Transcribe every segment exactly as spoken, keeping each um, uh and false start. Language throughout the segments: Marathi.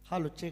Hello check.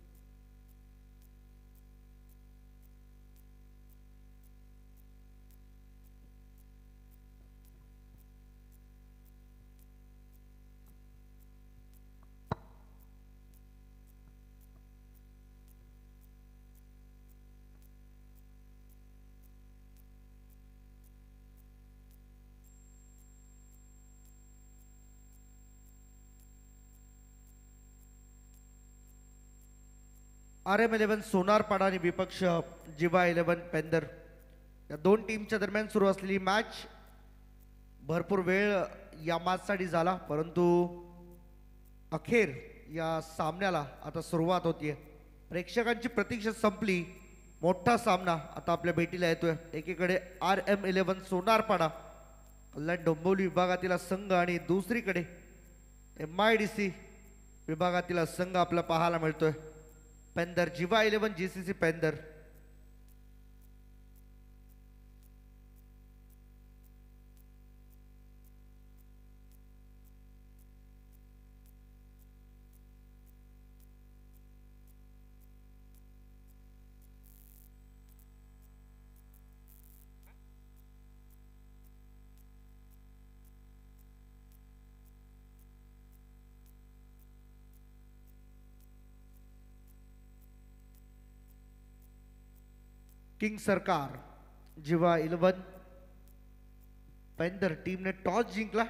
R M eleven Sonarpada आणि विपक्ष जिवा इलेव्हन पेंदर या दोन टीमच्या दरम्यान सुरू असलेली मॅच भरपूर वेळ या मॅचसाठी झाला, परंतु अखेर या सामन्याला आता सुरुवात होतीये. प्रेक्षकांची प्रतीक्षा संपली. मोठा सामना आता आपल्या भेटीला येतोय. एकीकडे R M eleven Sonarpada Kalyan Dombivli विभागातील संघ आणि दुसरीकडे एम आय डी सी विभागातील संघ आपला पाहायला मिळतोय. Pendar Jiva eleven G C C Pendar. King Sarkar Jiva eleven पेंदर टीमने टॉस जिंकला.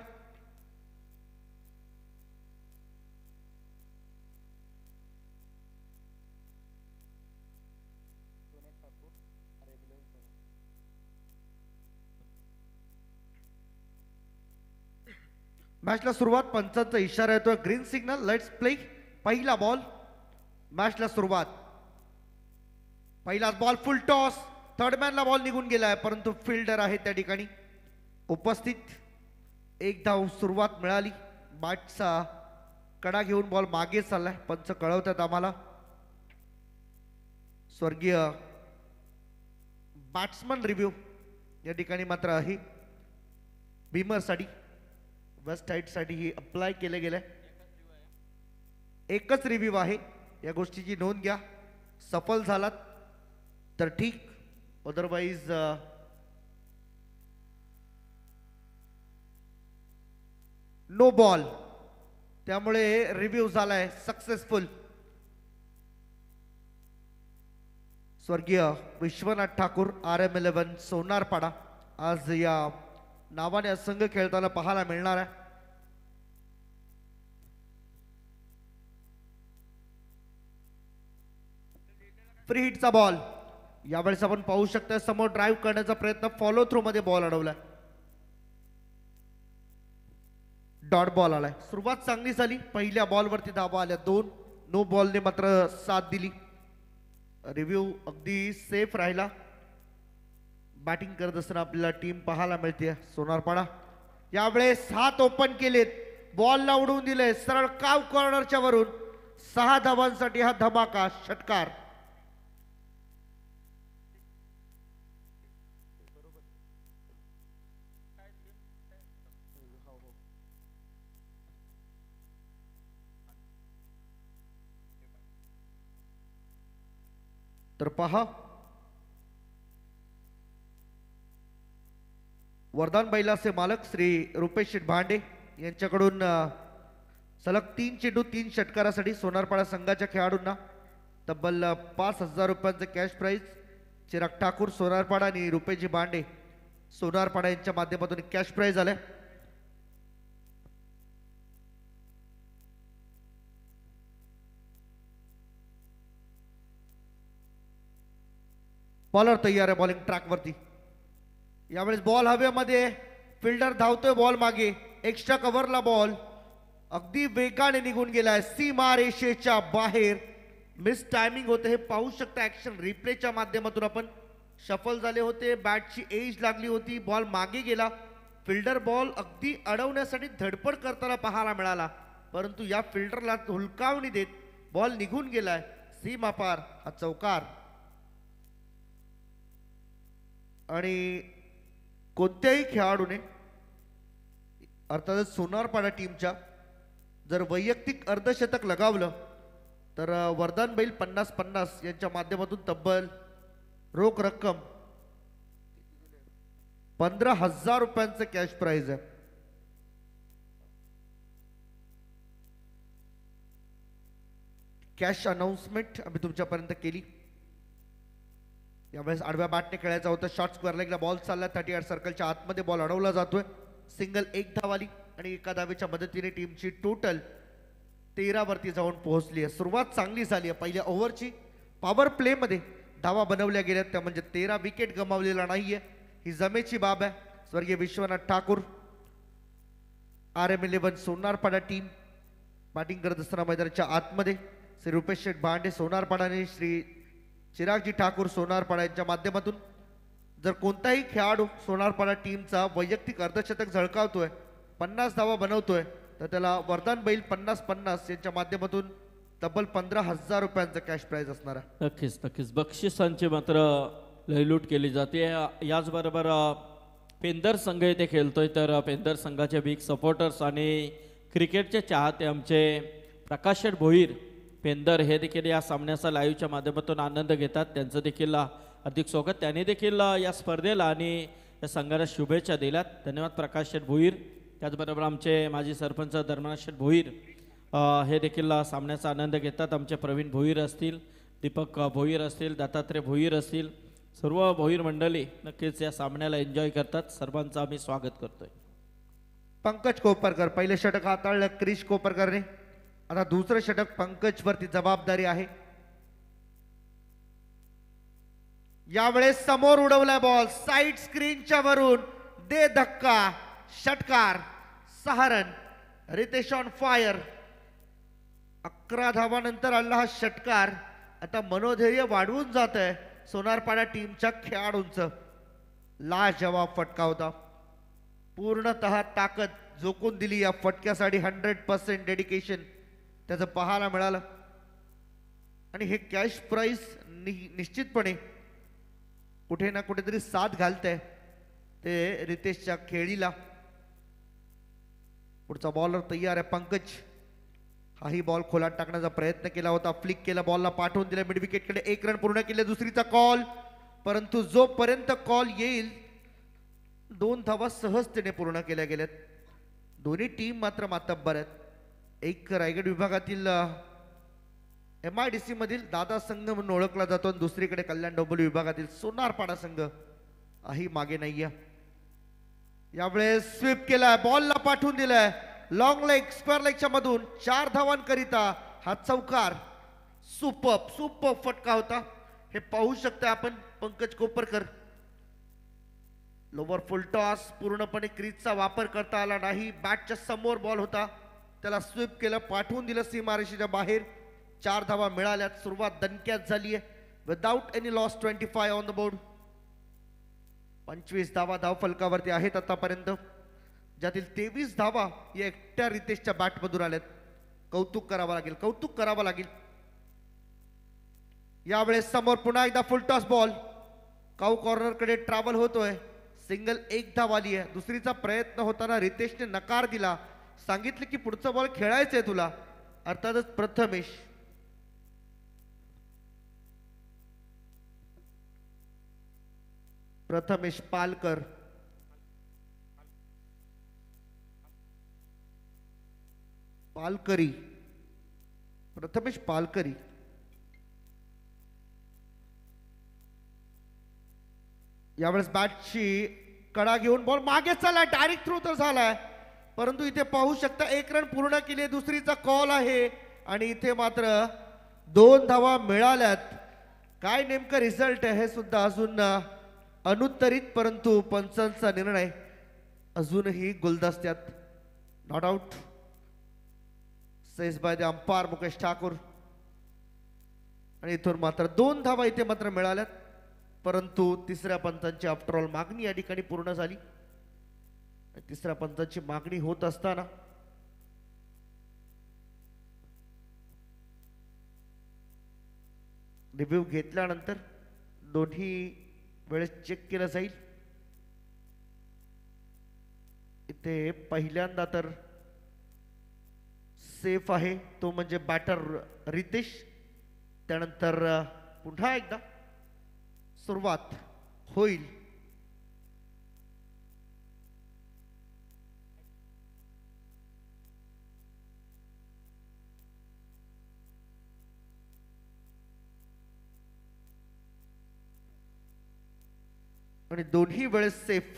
मॅचला सुरुवात. पंचांचा इशारा येतोय. Green signal. Let's play. पहिला बॉल. मॅचला सुरुवात. पहिलाच बॉल. Full toss. थर्ड मॅनला बॉल निघून गेलाय, परंतु फिल्डर आहे त्या ठिकाणी उपस्थित. एक धाव सुरुवात मिळाली. बॅटचा कडा घेऊन बॉल मागे चाललाय. पंच कळवतात आम्हाला. स्वर्गीय बॅट्समन रिव्ह्यू या ठिकाणी मात्र आहे. बीमरसाठी वेस्ट साईडसाठी ही अप्लाय केले गेले. एकच रिव्ह्यू आहे. या गोष्टीची नोंद घ्या. सफल झालात तर ठीक, अदरवाईज नो बॉल. त्यामुळे रिव्ह्यू झालाय सक्सेसफुल. स्वर्गीय Vishwanath Thakur R M eleven Sonarpada आज या नावाने संघ खेळताना पाहायला मिळणार आहे. फ्री हिटचा बॉल. यावेळेस आपण पाहू शकता समोर ड्राईव्ह करण्याचा प्रयत्न, फॉलो थ्रू मध्ये बॉल अडवलाय. डॉट बॉल आलाय. सुरुवात चांगली झाली. पहिल्या बॉलवरती धावा आल्या दोन. नो बॉलने मात्र साथ दिली. रिव्ह्यू अगदी सेफ राहिला. बॅटिंग करत असताना आपल्याला टीम पाहायला मिळते सोनारपाडा. यावेळेस हात ओपन केलेत. बॉलला उडवून दिले सरळ काव कॉर्नरच्या वरून. सहा धावांसाठी हा धमाका षटकार. तर पहा, वरदान बैलाचे मालक श्री रुपेश शेठ भांडे यांच्याकडून सलग तीन चेंडू तीन षटकारासाठी सोनारपाडा संघाच्या खेळाडूंना तब्बल पाच हजार रुपयांचं कॅश प्राइज. चिराग ठाकूर सोनारपाडा आणि रुपेशजी भांडे सोनारपाडा यांच्या माध्यमातून कॅश प्राइज आले. बॉलर तयार आहे बॉलिंग ट्रॅक वरती. यावेळेस बॉल हवेमध्ये. फिल्डर धावतोय बॉल मागे. एक्स्ट्रा कव्हरला बॉल अगदी वेगाने निघून गेलाय सीमा रेषेच्या बाहेर. मिस टायमिंग होते हे पाहू शकता. ऍक्शन रिप्लेच्या माध्यमातून आपण. शफल झाले होते. बॅटची एज लागली होती. बॉल मागे गेला. फिल्डर बॉल अगदी अडवण्यासाठी धडपड करताना पाहायला मिळाला, परंतु या फिल्डरला हुलकावणी देत बॉल निघून गेलाय सीमा पार. हा चौकार. आणि कोणत्याही खेळाडूने अर्थातच सोनारपाडा टीमच्या जर वैयक्तिक अर्धशतक लगावलं तर अ, वरदान बैल पन्नास पन्नास यांच्या माध्यमातून तब्बल रोख रक्कम पंधरा हजार रुपयांचं कॅश प्राइज आहे. कॅश अनाउन्समेंट आम्ही तुमच्यापर्यंत केली. यावेळेस आडव्या बॅटने खेळायचा होता. शॉर्ट स्क्वेअर लेगला बॉल चालला. थर्टी आठ सर्कलच्या आतमध्ये बॉल अडवला जातोय. सिंगल एक धावाली आणि एका धावेच्या मदतीने टीमची टोटल तेरा वरती जाऊन पोहोचली आहे. सुरुवात चांगली झाली आहे. पहिल्या ओव्हरची पॉवर प्ले मध्ये धावा बनवल्या गेल्यात त्या म्हणजे तेरा विकेट गमावलेला नाहीये. ही जमेची बाब आहे. स्वर्गीय Vishwanath Thakur R M eleven Sonarpada team batting करत असताना मैदानाच्या आतमध्ये श्री रुपेश शेठ भांडे सोनारपाडा आणि श्री चिरागजी ठाकूर सोनारपाडा यांच्या माध्यमातून जर कोणताही खेळाडू सोनारपाडा टीमचा वैयक्तिक अर्धशतक झळकावतोय पन्नास धावा बनवतोय तर त्याला वरदान बैल पन्नास पन्नास यांच्या माध्यमातून तब्बल पंधरा हजार रुपयांचं कॅश प्राइज असणार आहे. नक्कीच नक्कीच बक्षिसांची मात्र लयलूट केली जाते. याचबरोबर पेंदर संघ इथे खेळतोय तर पेंदर संघाचे बिग सपोर्टर्स आणि क्रिकेटचे चाहते आमचे प्रकाश शेठ भोईर पेंदर हे देखील या सामन्याचा लाईव्हच्या माध्यमातून आनंद घेतात. त्यांचं देखील हार्दिक स्वागत. त्यांनी देखील या स्पर्धेला आणि या संघाला शुभेच्छा दिल्यात. धन्यवाद प्रकाश शेठ भोईर. त्याचबरोबर आमचे माजी सरपंच धर्मनाथ शेठ भोईर हे देखील सामन्याचा आनंद घेतात. आमचे प्रवीण भोईर असतील, दीपक भोईर असतील, दत्तात्रय भोईर असतील, सर्व भोईर मंडळी नक्कीच या सामन्याला एन्जॉय करतात. सर्वांचं आम्ही स्वागत करतोय. पंकज कोपरकर पहिले षटक हाताळलं क्रिश कोपरकरने. आता दुसरं षटक पंकज वरती जबाबदारी आहे. यावेळेस समोर उडवलाय बॉल साइड स्क्रीनच्या वरून दे धक्का षटकार सहा रन. Riteish on fire. अकरा धावानंतर आला हा षटकार. आता मनोधैर्य वाढवून जात आहे सोनारपाडा टीमच्या खेळाडूंचं. लाजवाब फटका होता. पूर्णतः ताकद झोकून दिली या फटक्यासाठी. हंड्रेड पर्सेंट डेडिकेशन त्याचं पाहायला मिळालं आणि हे कॅश प्राइज नि निश्चितपणे कुठे ना कुठेतरी साथ घालतंय ते रितेशच्या खेळीला. पुढचा बॉलर तयार आहे पंकज. हाही बॉल खोलात टाकण्याचा प्रयत्न केला होता. फ्लिक केला बॉलला पाठवून दिला मिड विकेटकडे. एक रन पूर्ण केले. दुसरीचा कॉल परंतु जोपर्यंत कॉल येईल दोन धावा सहजतेने पूर्ण केल्या गेल्यात. दोन्ही टीम मात्र मातब्बर आहेत. एक रायगड विभागातील एम आय डी सी मधील दादा संघ म्हणून ओळखला जातो आणि दुसरीकडे कल्याण डोंबिवली विभागातील सोनारपाडा संघ ही मागे नाहीये. यावेळेस स्वीप केलाय बॉलला पाठवून दिलाय लॉंग लेग स्क्वेअर लेगच्या मधून चार धावांकरिता हा चौकार. सुपर सुपर फटका होता. हे पाहू शकता आपण Pankaj Koparkar. Lower full toss पूर्णपणे क्रीजचा वापर करता आला नाही. बॅटच्या समोर बॉल होता त्याला स्वीप केलं पाठवून दिलं सीमारेषेच्या बाहेर. चार धावा मिळाल्यात. सुरुवात दणक्यात झाली आहे. Without any loss twenty five on the board. पंचवीस धावा धाव फलकावरती आहेत आतापर्यंत ज्यातील तेवीस धावा या एकट्या रितेशच्या बॅटमधून आल्यात. कौतुक करावं लागेल कौतुक करावं लागेल. यावेळेस समोर पुन्हा एकदा full toss ball cow corner कडे ट्रॅव्हल होतोय. सिंगल एक धाव आली आहे. दुसरीचा प्रयत्न होताना रितेशने नकार दिला. सांगितले की पुढचा बॉल खेळायचंय तुला. अर्थातच प्रथमेश प्रथमेश पालकर पालकरी प्रथमेश पालकरी यावेळेस बॅटची कडा घेऊन बॉल मागे चालला. डायरेक्ट थ्रू तर झालाय परंतु इथे पाहू शकता एक रन पूर्ण केले. दुसरीचा कॉल आहे आणि इथे मात्र दोन धावा मिळाल्यात. काय नेमका रिझल्ट आहे हे सुद्धा अजून अनुत्तरित परंतु पंचांचा निर्णय अजूनही गुलदस्त्यात. Not out says by the umpire Mukesh Thakur. आणि इथून मात्र दोन धावा इथे मात्र मिळाल्यात परंतु तिसऱ्या पंचांची आफ्टर ऑल मागणी या ठिकाणी पूर्ण झाली. तिसऱ्या पंचांची मागणी होत असताना रिव्ह्यू घेतल्यानंतर दोन्ही वेळेस चेक केलं जाईल. इथे पहिल्यांदा तर सेफ आहे तो म्हणजे बॅटर रितेश. त्यानंतर अ, पुन्हा एकदा सुरुवात होईल. आणि दोन्ही वेळेस सेफ.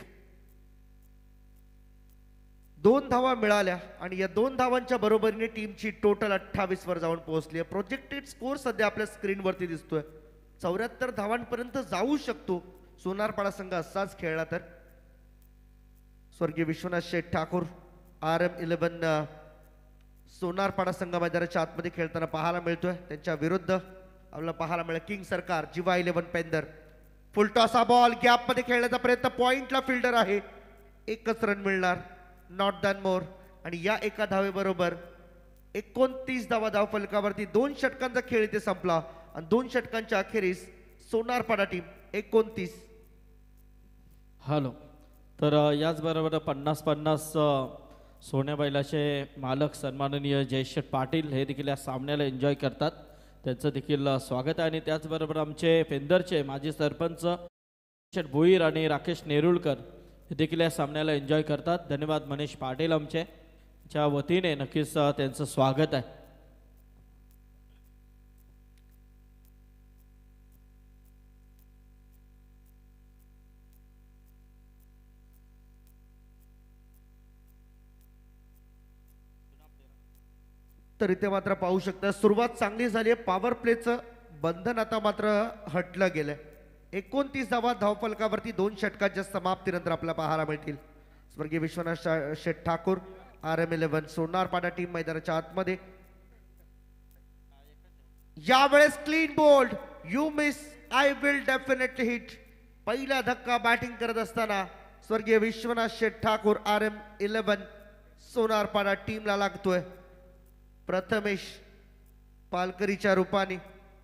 दोन धावा मिळाल्या आणि या दोन धावांच्या बरोबरीने टीमची टोटल अठ्ठावीस वर जाऊन पोहोचली आहे. प्रोजेक्टेड स्कोर सध्या आपल्या स्क्रीनवरती दिसतोय. चौऱ्याहत्तर धावांपर्यंत जाऊ शकतो सोनारपाडा संघ असाच खेळला तर. स्वर्गीय Vishwanath Sheth Thakur R M eleven Sonarpada संघ मैदानाच्या आतमध्ये खेळताना पाहायला मिळतोय. त्यांच्या विरुद्ध आपल्याला पाहायला मिळेल king Sarkar Jiva eleven Pendar. Full toss हा बॉल गॅप मध्ये खेळण्याचा प्रयत्न. पॉइंटला फिल्डर आहे. एकच रन मिळणार, नॉट दॅन मोर. आणि या एका धावेबरोबर एकोणतीस धावा धाव फलकावरती. दोन षटकांचा खेळ इथे संपला आणि दोन षटकांच्या अखेरीस सोनारपाडा टीम एकोणतीस. हॅलो. तर अ, याचबरोबर पन्नास पन्नास सोन्या बैलाचे मालक सन्माननीय जयशेठ पाटील हे देखील या सामन्याला एन्जॉय करतात. त्यांचं देखील अ, स्वागत आहे. आणि त्याचबरोबर आमचे पेंदरचे माजी सरपंच शेठ भोईर आणि राकेश नेरुळकर हे देखील या सामन्याला एन्जॉय करतात. धन्यवाद मनीष पाटील आमचे च्या वतीने नक्कीच अ, त्यांचं स्वागत आहे. तर इथे मात्र पाहू शकता सुरुवात चांगली झाली आहे. पॉवर प्लेचं बंधन आता मात्र हटलं गेलंय. एकोणतीस धावा धावफलकावरती दोन षटकांच्या समाप्तीनंतर आपल्याला पाहायला मिळतील. स्वर्गीय विश्वनाथ शा- Sheth Thakur R M eleven Sonarpada team मैदानाच्या आतमध्ये. यावेळेस clean bowled. You miss I will definitely hit. पहिला धक्का बॅटिंग करत असताना स्वर्गीय Vishwanath Sheth Thakur R M eleven Sonarpada टीमला लागतोय. प्रथमेश पालकरीच्या रूपाने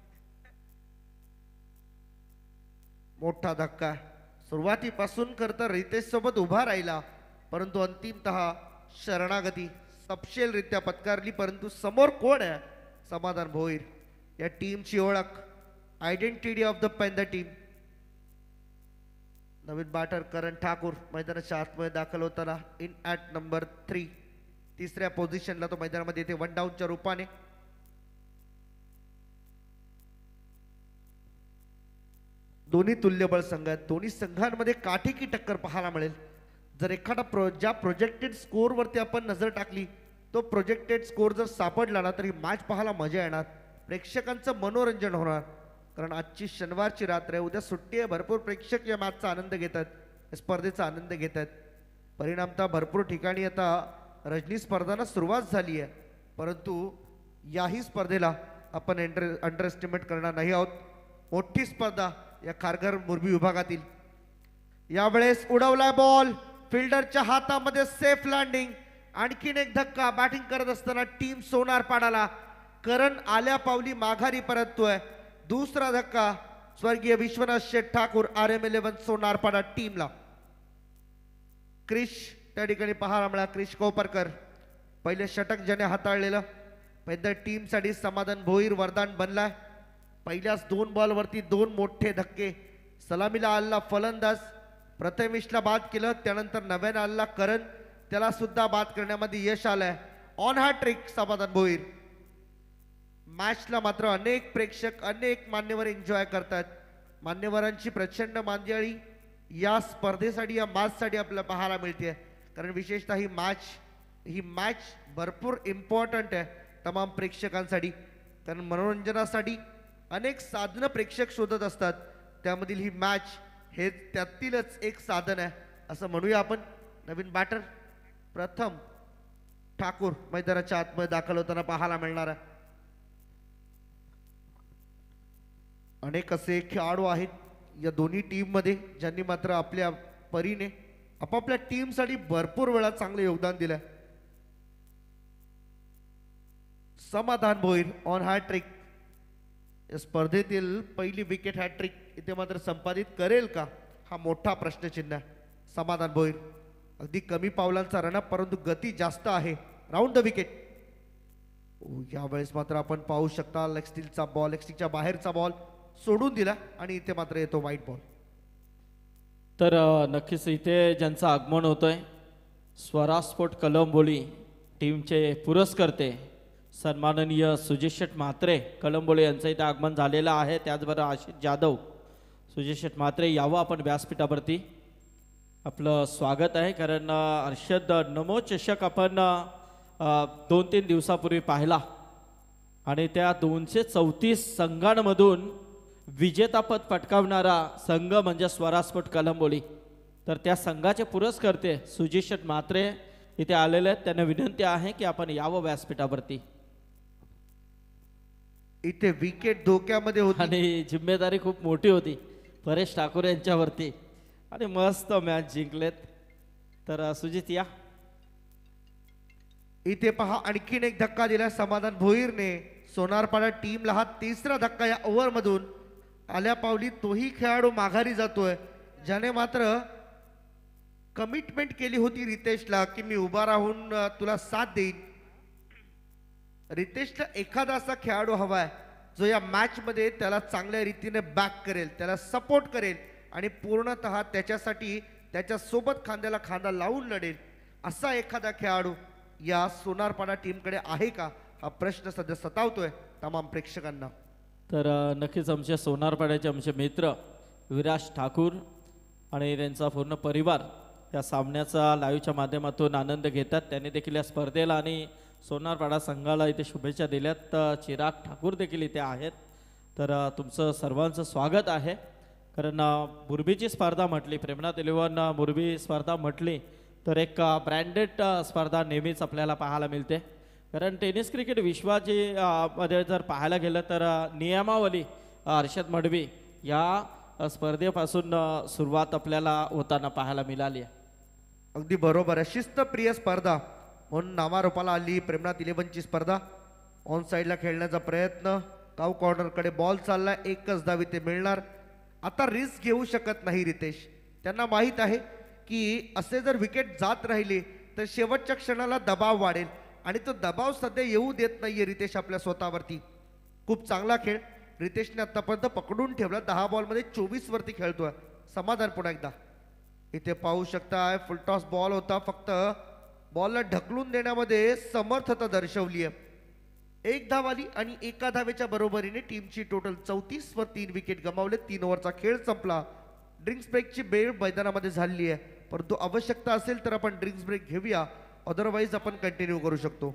मोठा धक्का. सुरुवातीपासून करता रितेश सोबत उभा राहिला परंतु अंतिमतः शरणागती सपशेलरित्या पत्कारली. परंतु समोर कोण आहे? समाधान भोईर. या टीमची ओळख, identity of the Pendar team. नवीन बॅटर करण ठाकूर मैदानाच्या आतमध्ये दाखल होताना इन ॲट नंबर थ्री. तिसऱ्या पोझिशनला तो मैदानामध्ये येते वन डाऊनच्या रूपाने. दोन्ही तुल्यबळ संघ आहेत. दोन्ही संघांमध्ये काठीकी टक्कर पाहायला मिळेल. जर एखादा प्रो ज्या प्रोजेक्टेड स्कोअरवरती आपण नजर टाकली तो प्रोजेक्टेड स्कोअर जर सापडला ना तर ही मॅच पाहायला मजा येणार. प्रेक्षकांचं मनोरंजन होणार. कारण आजची शनिवारची रात्र आहे, उद्या सुट्टी आहे. भरपूर प्रेक्षक या मॅचचा आनंद घेतात, या स्पर्धेचा आनंद घेतात. परिणामतः भरपूर ठिकाणी आता रजनी स्पर्धांना सुरुवात झाली आहे. परंतु याही स्पर्धेला आपण एंटर अंडर एस्टिमेट करणार नाही आहोत. मोठी स्पर्धा या खारघर मुरबी विभागातील. यावेळेस उडवला बॉल फिल्डरच्या हातामध्ये. Safe landing. आणखीन एक धक्का. बॅटिंग करत असताना टीम सोनारपाडाला करण आल्या पावली माघारी परततोय. दुसरा धक्का स्वर्गीय Vishwanath Sheth Thakur R M eleven Sonarpada टीमला. क्रिश त्या ठिकाणी पाहायला मिळाला. क्रिश कोपरकर पहिले षटक ज्याने हाताळलेलं पहिल्या टीमसाठी समाधान भोईर वरदान बनलाय. पहिल्याच दोन बॉलवरती दोन मोठे धक्के. सलामीला आलेला फलंदाज प्रथमेशला बाद केलं. त्यानंतर नव्याने आलेला करण त्याला सुद्धा बाद करण्यामध्ये यश आलंय. ऑन हा ट्रिक समाधान भोईर. मॅचला मात्र अनेक प्रेक्षक अनेक मान्यवर एन्जॉय करतात. मान्यवरांची प्रचंड मांदियाळी या स्पर्धेसाठी या मॅचसाठी आपल्याला पाहायला मिळते. कारण विशेषतः ही मॅच ही मॅच भरपूर इम्पॉर्टंट आहे तमाम प्रेक्षकांसाठी. कारण मनोरंजनासाठी अनेक साधनं प्रेक्षक शोधत असतात. त्यामधील ही मॅच हे त्यातीलच एक साधन आहे असं म्हणूया आपण. नवीन बॅटर प्रथम ठाकूर मैदानाच्या आतमध्ये दाखल होताना पाहायला मिळणार आहे. अनेक असे खेळाडू आहेत या दोन्ही टीममध्ये ज्यांनी मात्र आपल्या परीने आपापल्या टीमसाठी भरपूर वेळा चांगले योगदान दिलंय. समाधान भोईर ऑन हॅट्रिक. या स्पर्धेतील पहिली विकेट हॅट्रिक इथे मात्र संपादित करेल का हा मोठा प्रश्नचिन्ह आहे. समाधान भोईर अगदी कमी पावलांचा रनअप परंतु गती जास्त आहे. Round the wicket. यावेळेस मात्र आपण पाहू शकता लेग स्टीलचा बॉल लेग स्टिकच्या बाहेरचा बॉल सोडून दिला आणि इथे मात्र येतो वाईट बॉल. तर अ, नक्कीच इथे ज्यांचं आगमन होतंय स्वरास्फोट कलंबोली टीमचे पुरस्कर्ते सन्माननीय सुजित शेठ म्हात्रे कलंबोली यांचं इथे आगमन झालेलं आहे. त्याचबरोबर आशिष जाधव सुजित शेठ म्हात्रे यावं आपण व्यासपीठावरती. आपलं स्वागत आहे. कारण अ, हर्षद नमो चषक आपण अ, दोन तीन दिवसापूर्वी पाहिला आणि त्या दोनशे चौतीस संघांमधून विजेतापद पटकावणारा संघ म्हणजे स्वरास्फोट कलंबोली. तर त्या संघाचे पुरस्कर्ते सुजित शेठ म्हात्रे इथे आलेले आहेत. त्यांना विनंती आहे की आपण यावं व्यासपीठावरती. इथे विकेट धोक्यामध्ये होती आणि जिम्मेदारी खूप मोठी होती परेश ठाकूर यांच्यावरती आणि मस्त मॅच जिंकलेत. तर अ, सुजित या. इथे पहा आणखीन एक धक्का दिला समाधान भोईरने. सोनारपाडा टीमला हा तिसरा धक्का या ओव्हर मधून आल्या पावली. तोही खेळाडू माघारी जातोय ज्याने मात्र कमिटमेंट केली होती रितेशला की मी उभा राहून अ, तुला साथ देईन. रितेशला एखादा असा खेळाडू हवाय जो या मॅच मध्ये त्याला चांगल्या रीतीने बॅक करेल, त्याला सपोर्ट करेल आणि पूर्णतः त्याच्यासाठी त्याच्या सोबत खांद्याला खांदा लावून लढेल. असा एखादा खेळाडू या सोनारपाडा टीमकडे आहे का हा प्रश्न सध्या सतावतोय तमाम प्रेक्षकांना. तर अ, नक्कीच आमच्या सोनारपाड्याचे आमचे मित्र विराज ठाकूर आणि त्यांचा पूर्ण परिवार या सामन्याचा लाईव्हच्या माध्यमातून आनंद घेतात. त्यांनी देखील या स्पर्धेला आणि सोनारपाडा संघाला इथे शुभेच्छा दिल्यात. तर चिराग ठाकूर देखील इथे आहेत. तर अ, तुमचं सर्वांचं स्वागत आहे. कारण अ, मुरबीची स्पर्धा म्हटली, प्रेमनाथ इलेव्हन मुरबी स्पर्धा म्हटली तर एक ब्रँडेड स्पर्धा नेहमीच आपल्याला पाहायला मिळते. कारण टेनिस क्रिकेट विश्वाची अ, मध्ये जर पाहायला गेलं तर अ, नियमावली अ, हर्षद मडवी या अ, स्पर्धेपासून अ, सुरुवात आपल्याला होताना पाहायला मिळाली आहे. अगदी बरोबर आहे. शिस्तप्रिय स्पर्धा म्हणून नावारूपाला आली प्रेमनाथ इलेव्हनची स्पर्धा. ऑन साईडला खेळण्याचा प्रयत्न, काऊ कॉर्नरकडे बॉल चालला, एकच धाव इथे मिळणार. आता रिस्क घेऊ शकत नाही रितेश. त्यांना माहीत आहे की असे जर विकेट जात राहिले तर शेवटच्या क्षणाला दबाव वाढेल आणि तो दबाव सध्या येऊ देत नाहीये रितेश आपल्या स्वतःवरती. खूप चांगला खेळ रितेशने आतापर्यंत पकडून ठेवला. दहा बॉलमध्ये चोवीस वरती खेळतोय. समाधान पुन्हा एकदा. इथे पाहू शकता फुलटॉस बॉल होता, फक्त बॉलला ढकलून देण्यामध्ये समर्थता दर्शवली आहे. एक धाव आली आणि एका धावेच्या बरोबरीने टीमची टोटल चौतीस वर तीन विकेट गमावले. तीन ओव्हरचा खेळ संपला. ड्रिंक्स ब्रेकची वेळ मैदानामध्ये झाली आहे, परंतु आवश्यकता असेल तर आपण ड्रिंक्स ब्रेक घेऊया, अदरवाईज आपण कंटिन्यू करू शकतो.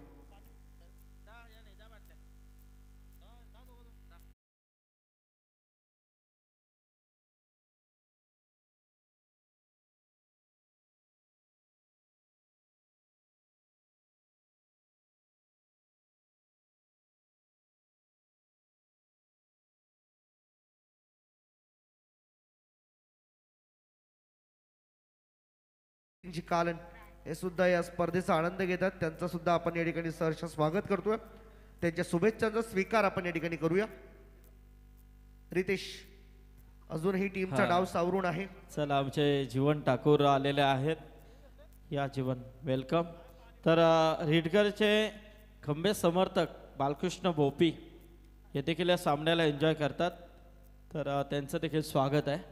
जी कालन हे सुद्धा या स्पर्धेचा आनंद घेतात. त्यांचा सुद्धा आपण या ठिकाणी सहर्ष स्वागत करतोय. त्यांच्या शुभेच्छांचा स्वीकार आपण या ठिकाणी करूया. रितेश, अजूनही टीमचा हा. डाव सावरून आहे. चला, आमचे जीवन ठाकूर आलेले आहेत. या जीवन, वेलकम. तर अ, रिडगरचे खंबे समर्थक बालकृष्ण भोपी हे देखील या सामन्याला एन्जॉय करतात. तर अ, त्यांचं देखील स्वागत आहे.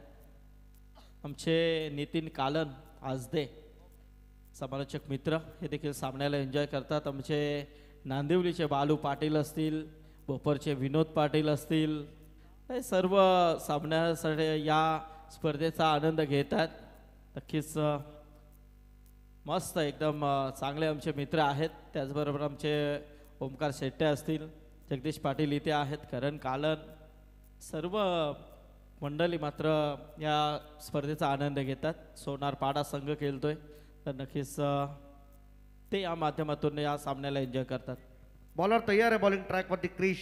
आमचे नितीन कालन आजदे समालोचक मित्र हे देखील सामन्याला एन्जॉय करतात. आमचे नांदिवलीचे बालू पाटील असतील, भोपरचे विनोद पाटील असतील, हे सर्व सामन्यासाठी या स्पर्धेचा आनंद घेतात. नक्कीच अ, मस्त एकदम अ, चांगले आमचे मित्र आहेत. त्याचबरोबर आमचे ओमकार शेट्टे असतील, जगदीश पाटील इथे आहेत, करण कालन, सर्व मंडळी मात्र या स्पर्धेचा आनंद घेतात. सोनारपाडा संघ खेळतोय तर नक्कीच अ, ते या माध्यमातून या सामन्याला एन्जॉय करतात. बॉलर तयार आहे बॉलिंग ट्रॅक वरती. क्रिश,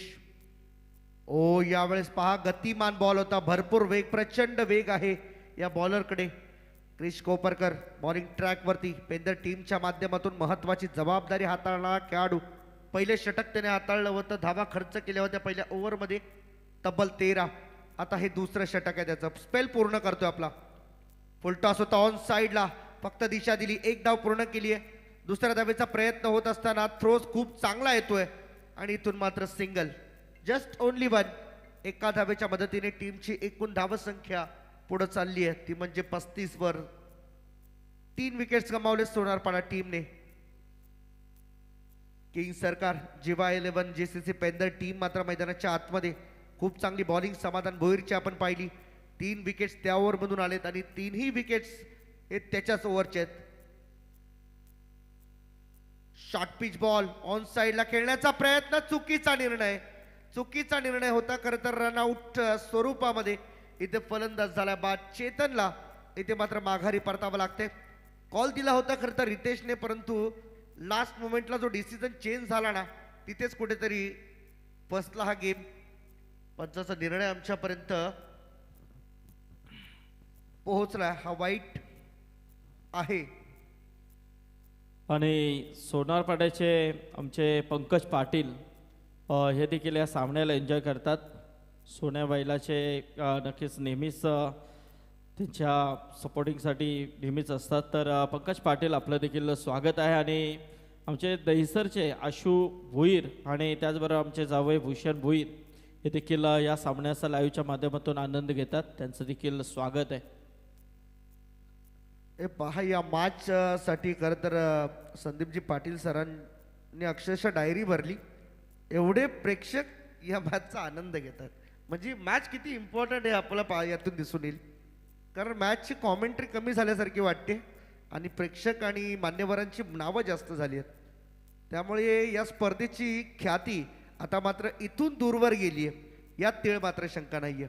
ओ यावेळेस पहा गतिमान बॉल होता, भरपूर वेग, प्रचंड वेग आहे या बॉलरकडे. क्रिश कोपरकर बॉलिंग ट्रॅक वरती. पेंदर टीमच्या माध्यमातून महत्वाची जबाबदारी हाताळणारा खेळाडू. पहिले षटक त्याने हाताळलं होतं, धावा खर्च केल्या होत्या पहिल्या ओव्हरमध्ये तब्बल तेरा. आता हे दुसरं षटक आहे त्याचं. स्पेल पूर्ण करतोय आपला. फुलटॉस होता ऑन साईडला, फक्त दिशा दिली, एक धाव पूर्ण केली आहे. दुसऱ्या धावेचा प्रयत्न होत असताना थ्रोज खूप चांगला येतोय. आणि इथून मात्र सिंगल. Just only one. एका धावेच्या मदतीने टीमची एकूण धावसंख्या पुढे चालली आहे, ती म्हणजे पस्तीस वर. तीन विकेट्स गमावले सोनारपाडा टीमने. King Sarkar, Jiva eleven, JCC Pendar team मात्र मैदानाच्या आतमध्ये खूप चांगली बॉलिंग समाधान भोईरची आपण पाहिली. तीन विकेट्स त्या ओव्हर मधून आलेत आणि तीनही विकेट्स हे त्याच्याच ओव्हरचे आहेत. शॉर्ट पिच बॉल ऑन साइडला खेळण्याचा प्रयत्न, चुकीचा निर्णय. चुकीचा निर्णय होता. खरं तर रनआउट स्वरूपामध्ये इथे फलंदाज झाला बाद. चेतनला इथे मात्र माघारी परतावं लागते. कॉल दिला होता खरं तर रितेशने, परंतु लास्ट मोमेंटला जो डिसिजन चेंज झाला ना, तिथेच कुठेतरी फसला हा गेम. पंचाचा निर्णय आमच्यापर्यंत पोहोचला. हा वाईट आहे. आणि सोनारपाड्याचे आमचे पंकज पाटील अ, हे देखील या सामन्याला एन्जॉय करतात. सोन्या बैलाचे अ, नक्कीच नेहमीच अ, त्यांच्या सपोर्टिंगसाठी नेहमीच असतात. तर अ, पंकज पाटील आपलं देखील स्वागत आहे. आणि आमचे दहिसरचे आशू भुईर आणि त्याचबरोबर आमचे जावई भूषण भुईर हे देखील अ, या सामन्याचा लाईव्हच्या माध्यमातून आनंद घेतात. त्यांचं देखील स्वागत आहे. हे पहा, या मॅच अ, साठी खरं तर अ, संदीपजी पाटील सरांनी अक्षरशः डायरी भरली. एवढे प्रेक्षक या मॅचचा आनंद घेतात, म्हणजे मॅच किती इम्पॉर्टंट आहे आपल्याला पा यातून दिसून येईल. कारण मॅचची कॉमेंट्री कमी झाल्यासारखी वाटते आणि प्रेक्षक आणि मान्यवरांची नावं जास्त झाली आहेत. त्यामुळे या स्पर्धेची ख्याती आता मात्र इथून दूरवर गेली आहे, यात तीळ मात्र शंका नाहीये.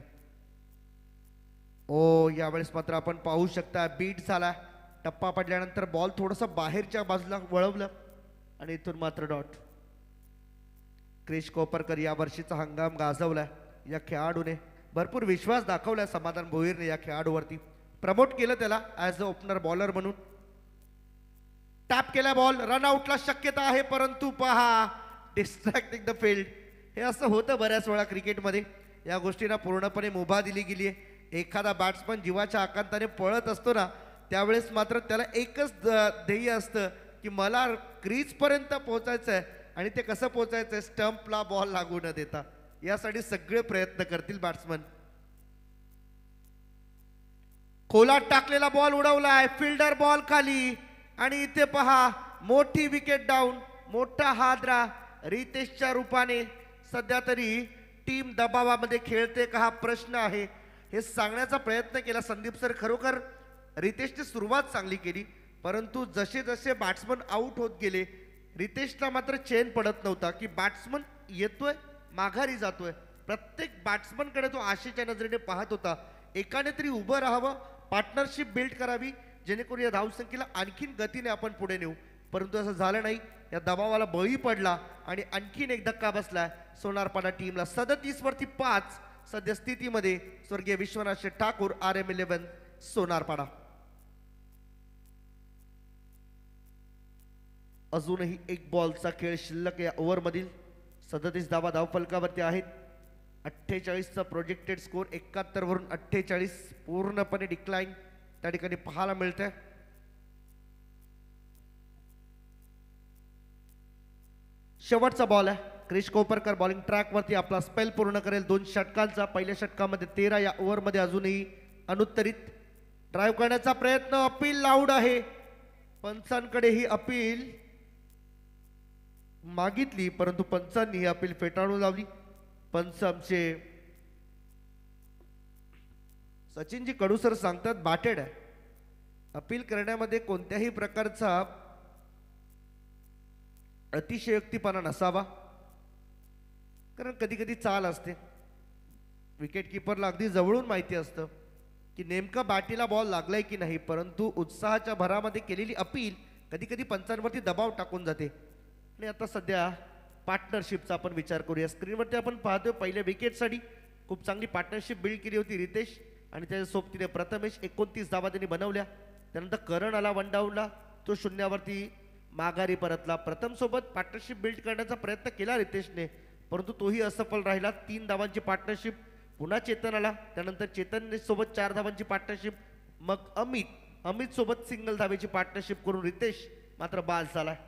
ओ, यावेळेस मात्र आपण पाहू शकता बीट झाला. टप्पा पडल्यानंतर बॉल थोडंसं बाहेरच्या बाजूला वळवलं आणि इथून मात्र डॉट. क्रिश कोपरकर या वर्षीचा हंगाम गाजवलाय. या खेळाडूने भरपूर विश्वास दाखवलाय समाधान भोईरने या खेळाडूवरती. प्रमोट केलं त्याला ॲज अ ओपनर बॉलर म्हणून. टॅप केला बॉल, रनआउटला शक्यता आहे, परंतु पहा डिस्ट्रॅक्टिंग द फील्ड. हे असं होतं बऱ्याच वेळा क्रिकेटमध्ये. या गोष्टींना पूर्णपणे मुभा दिली गेली आहे. एखादा बॅट्समन जीवाच्या आकांताने पळत असतो ना, त्यावेळेस मात्र त्याला एकच ध्येय असतं की मला क्रीजपर्यंत पोहोचायचं आहे. आणि ते कसं पोहोचायचं आहे, स्टंपला बॉल लागू न देता. यासाठी सगळे प्रयत्न करतील बॅट्समन. खोलात टाकलेला बॉल उडवलाय, फिल्डर बॉल खाली आणि इथे पहा मोठी विकेट डाऊन. मोठा हादरा रितेशच्या रूपाने. सध्या तरी टीम दबावामध्ये खेळते का हा प्रश्न आहे. हे सांगण्याचा प्रयत्न केला संदीप सर. खरोखर रितेशने सुरुवात चांगली केली, परंतु जसे जसे बॅट्समन आउट होत गेले रितेशला मात्र चेन पडत नव्हता की बॅट्समन येतोय माघारी जातोय. प्रत्येक बॅट्समनकडे तो आशेच्या नजरेने पाहत होता. एकाने तरी उभं राहावं, पार्टनरशिप बिल्ड करावी, जेणेकरून या धावसंख्येला आणखीन गतीने आपण पुढे नेऊ. परंतु असं झालं नाही. या दबावाला बळी पडला आणि आणखीन एक धक्का बसला सोनारपाडा टीमला. सदतीस वरती पाच सद्य स्थितीमध्ये स्वर्गीय Vishwanath Sheth Thakur, R M eleven Sonarpada. अजूनही एक बॉलचा खेळ शिल्लक या ओव्हरमधील. सदतीस धावा धावफलकावरती आहेत. अठ्ठेचाळीसचा प्रोजेक्टेड स्कोर एकाहत्तर वरून अठ्ठेचाळीस पूर्णपणे डिक्लाइन त्या ठिकाणी पाहायला मिळतंय. शेवटचा बॉल आहे. क्रिश कोपरकर बॉलिंग ट्रॅकवरती आपला स्पेल पूर्ण करेल. दोन षटकांचा. पहिल्या षटकामध्ये तेरा, या ओव्हरमध्ये अजूनही अनुत्तरित. ड्राईव्ह करण्याचा प्रयत्न, अपील लाऊड आहे. पंचांकडे ही अपील मागितली, परंतु पंचांनी ही अपील फेटाळून लावली. पंच आमचे सचिनजी कडूसर सांगतात बाटेड आहे. अपील करण्यामध्ये कोणत्याही प्रकारचा अतिशयोक्तीपणा नसावा. कारण कधी कधी चाल असते. विकेट किपरला अगदी जवळून माहिती असतं की नेमका बॅटीला बॉल लागलाय की नाही, परंतु उत्साहाच्या भरामध्ये केलेली अपील कधी कधी पंचांवरती दबाव टाकून जाते. आणि आता सध्या पार्टनरशिपचा आपण विचार करूया. स्क्रीनवरती आपण पाहतोय पहिल्या विकेटसाठी खूप चांगली पार्टनरशिप बिल्ड केली होती रितेश आणि त्याच्या सोबतीने प्रथमेश. एकोणतीस धावा त्यांनी बनवल्या. त्यानंतर करण आला वन डाऊनला, तो शून्यावरती माघारी परतला. प्रथम सोबत पार्टनरशिप बिल्ड करण्याचा प्रयत्न केला रितेशने, परंतु तोही असफल राहिला. तीन धावांची पार्टनरशिप. पुन्हा चेतन आला, त्यानंतर चेतन सोबत चार धावांची पार्टनरशिप. मग अमित अमित सोबत सिंगल धावेची पार्टनरशिप करून रितेश मात्र बाद झाला.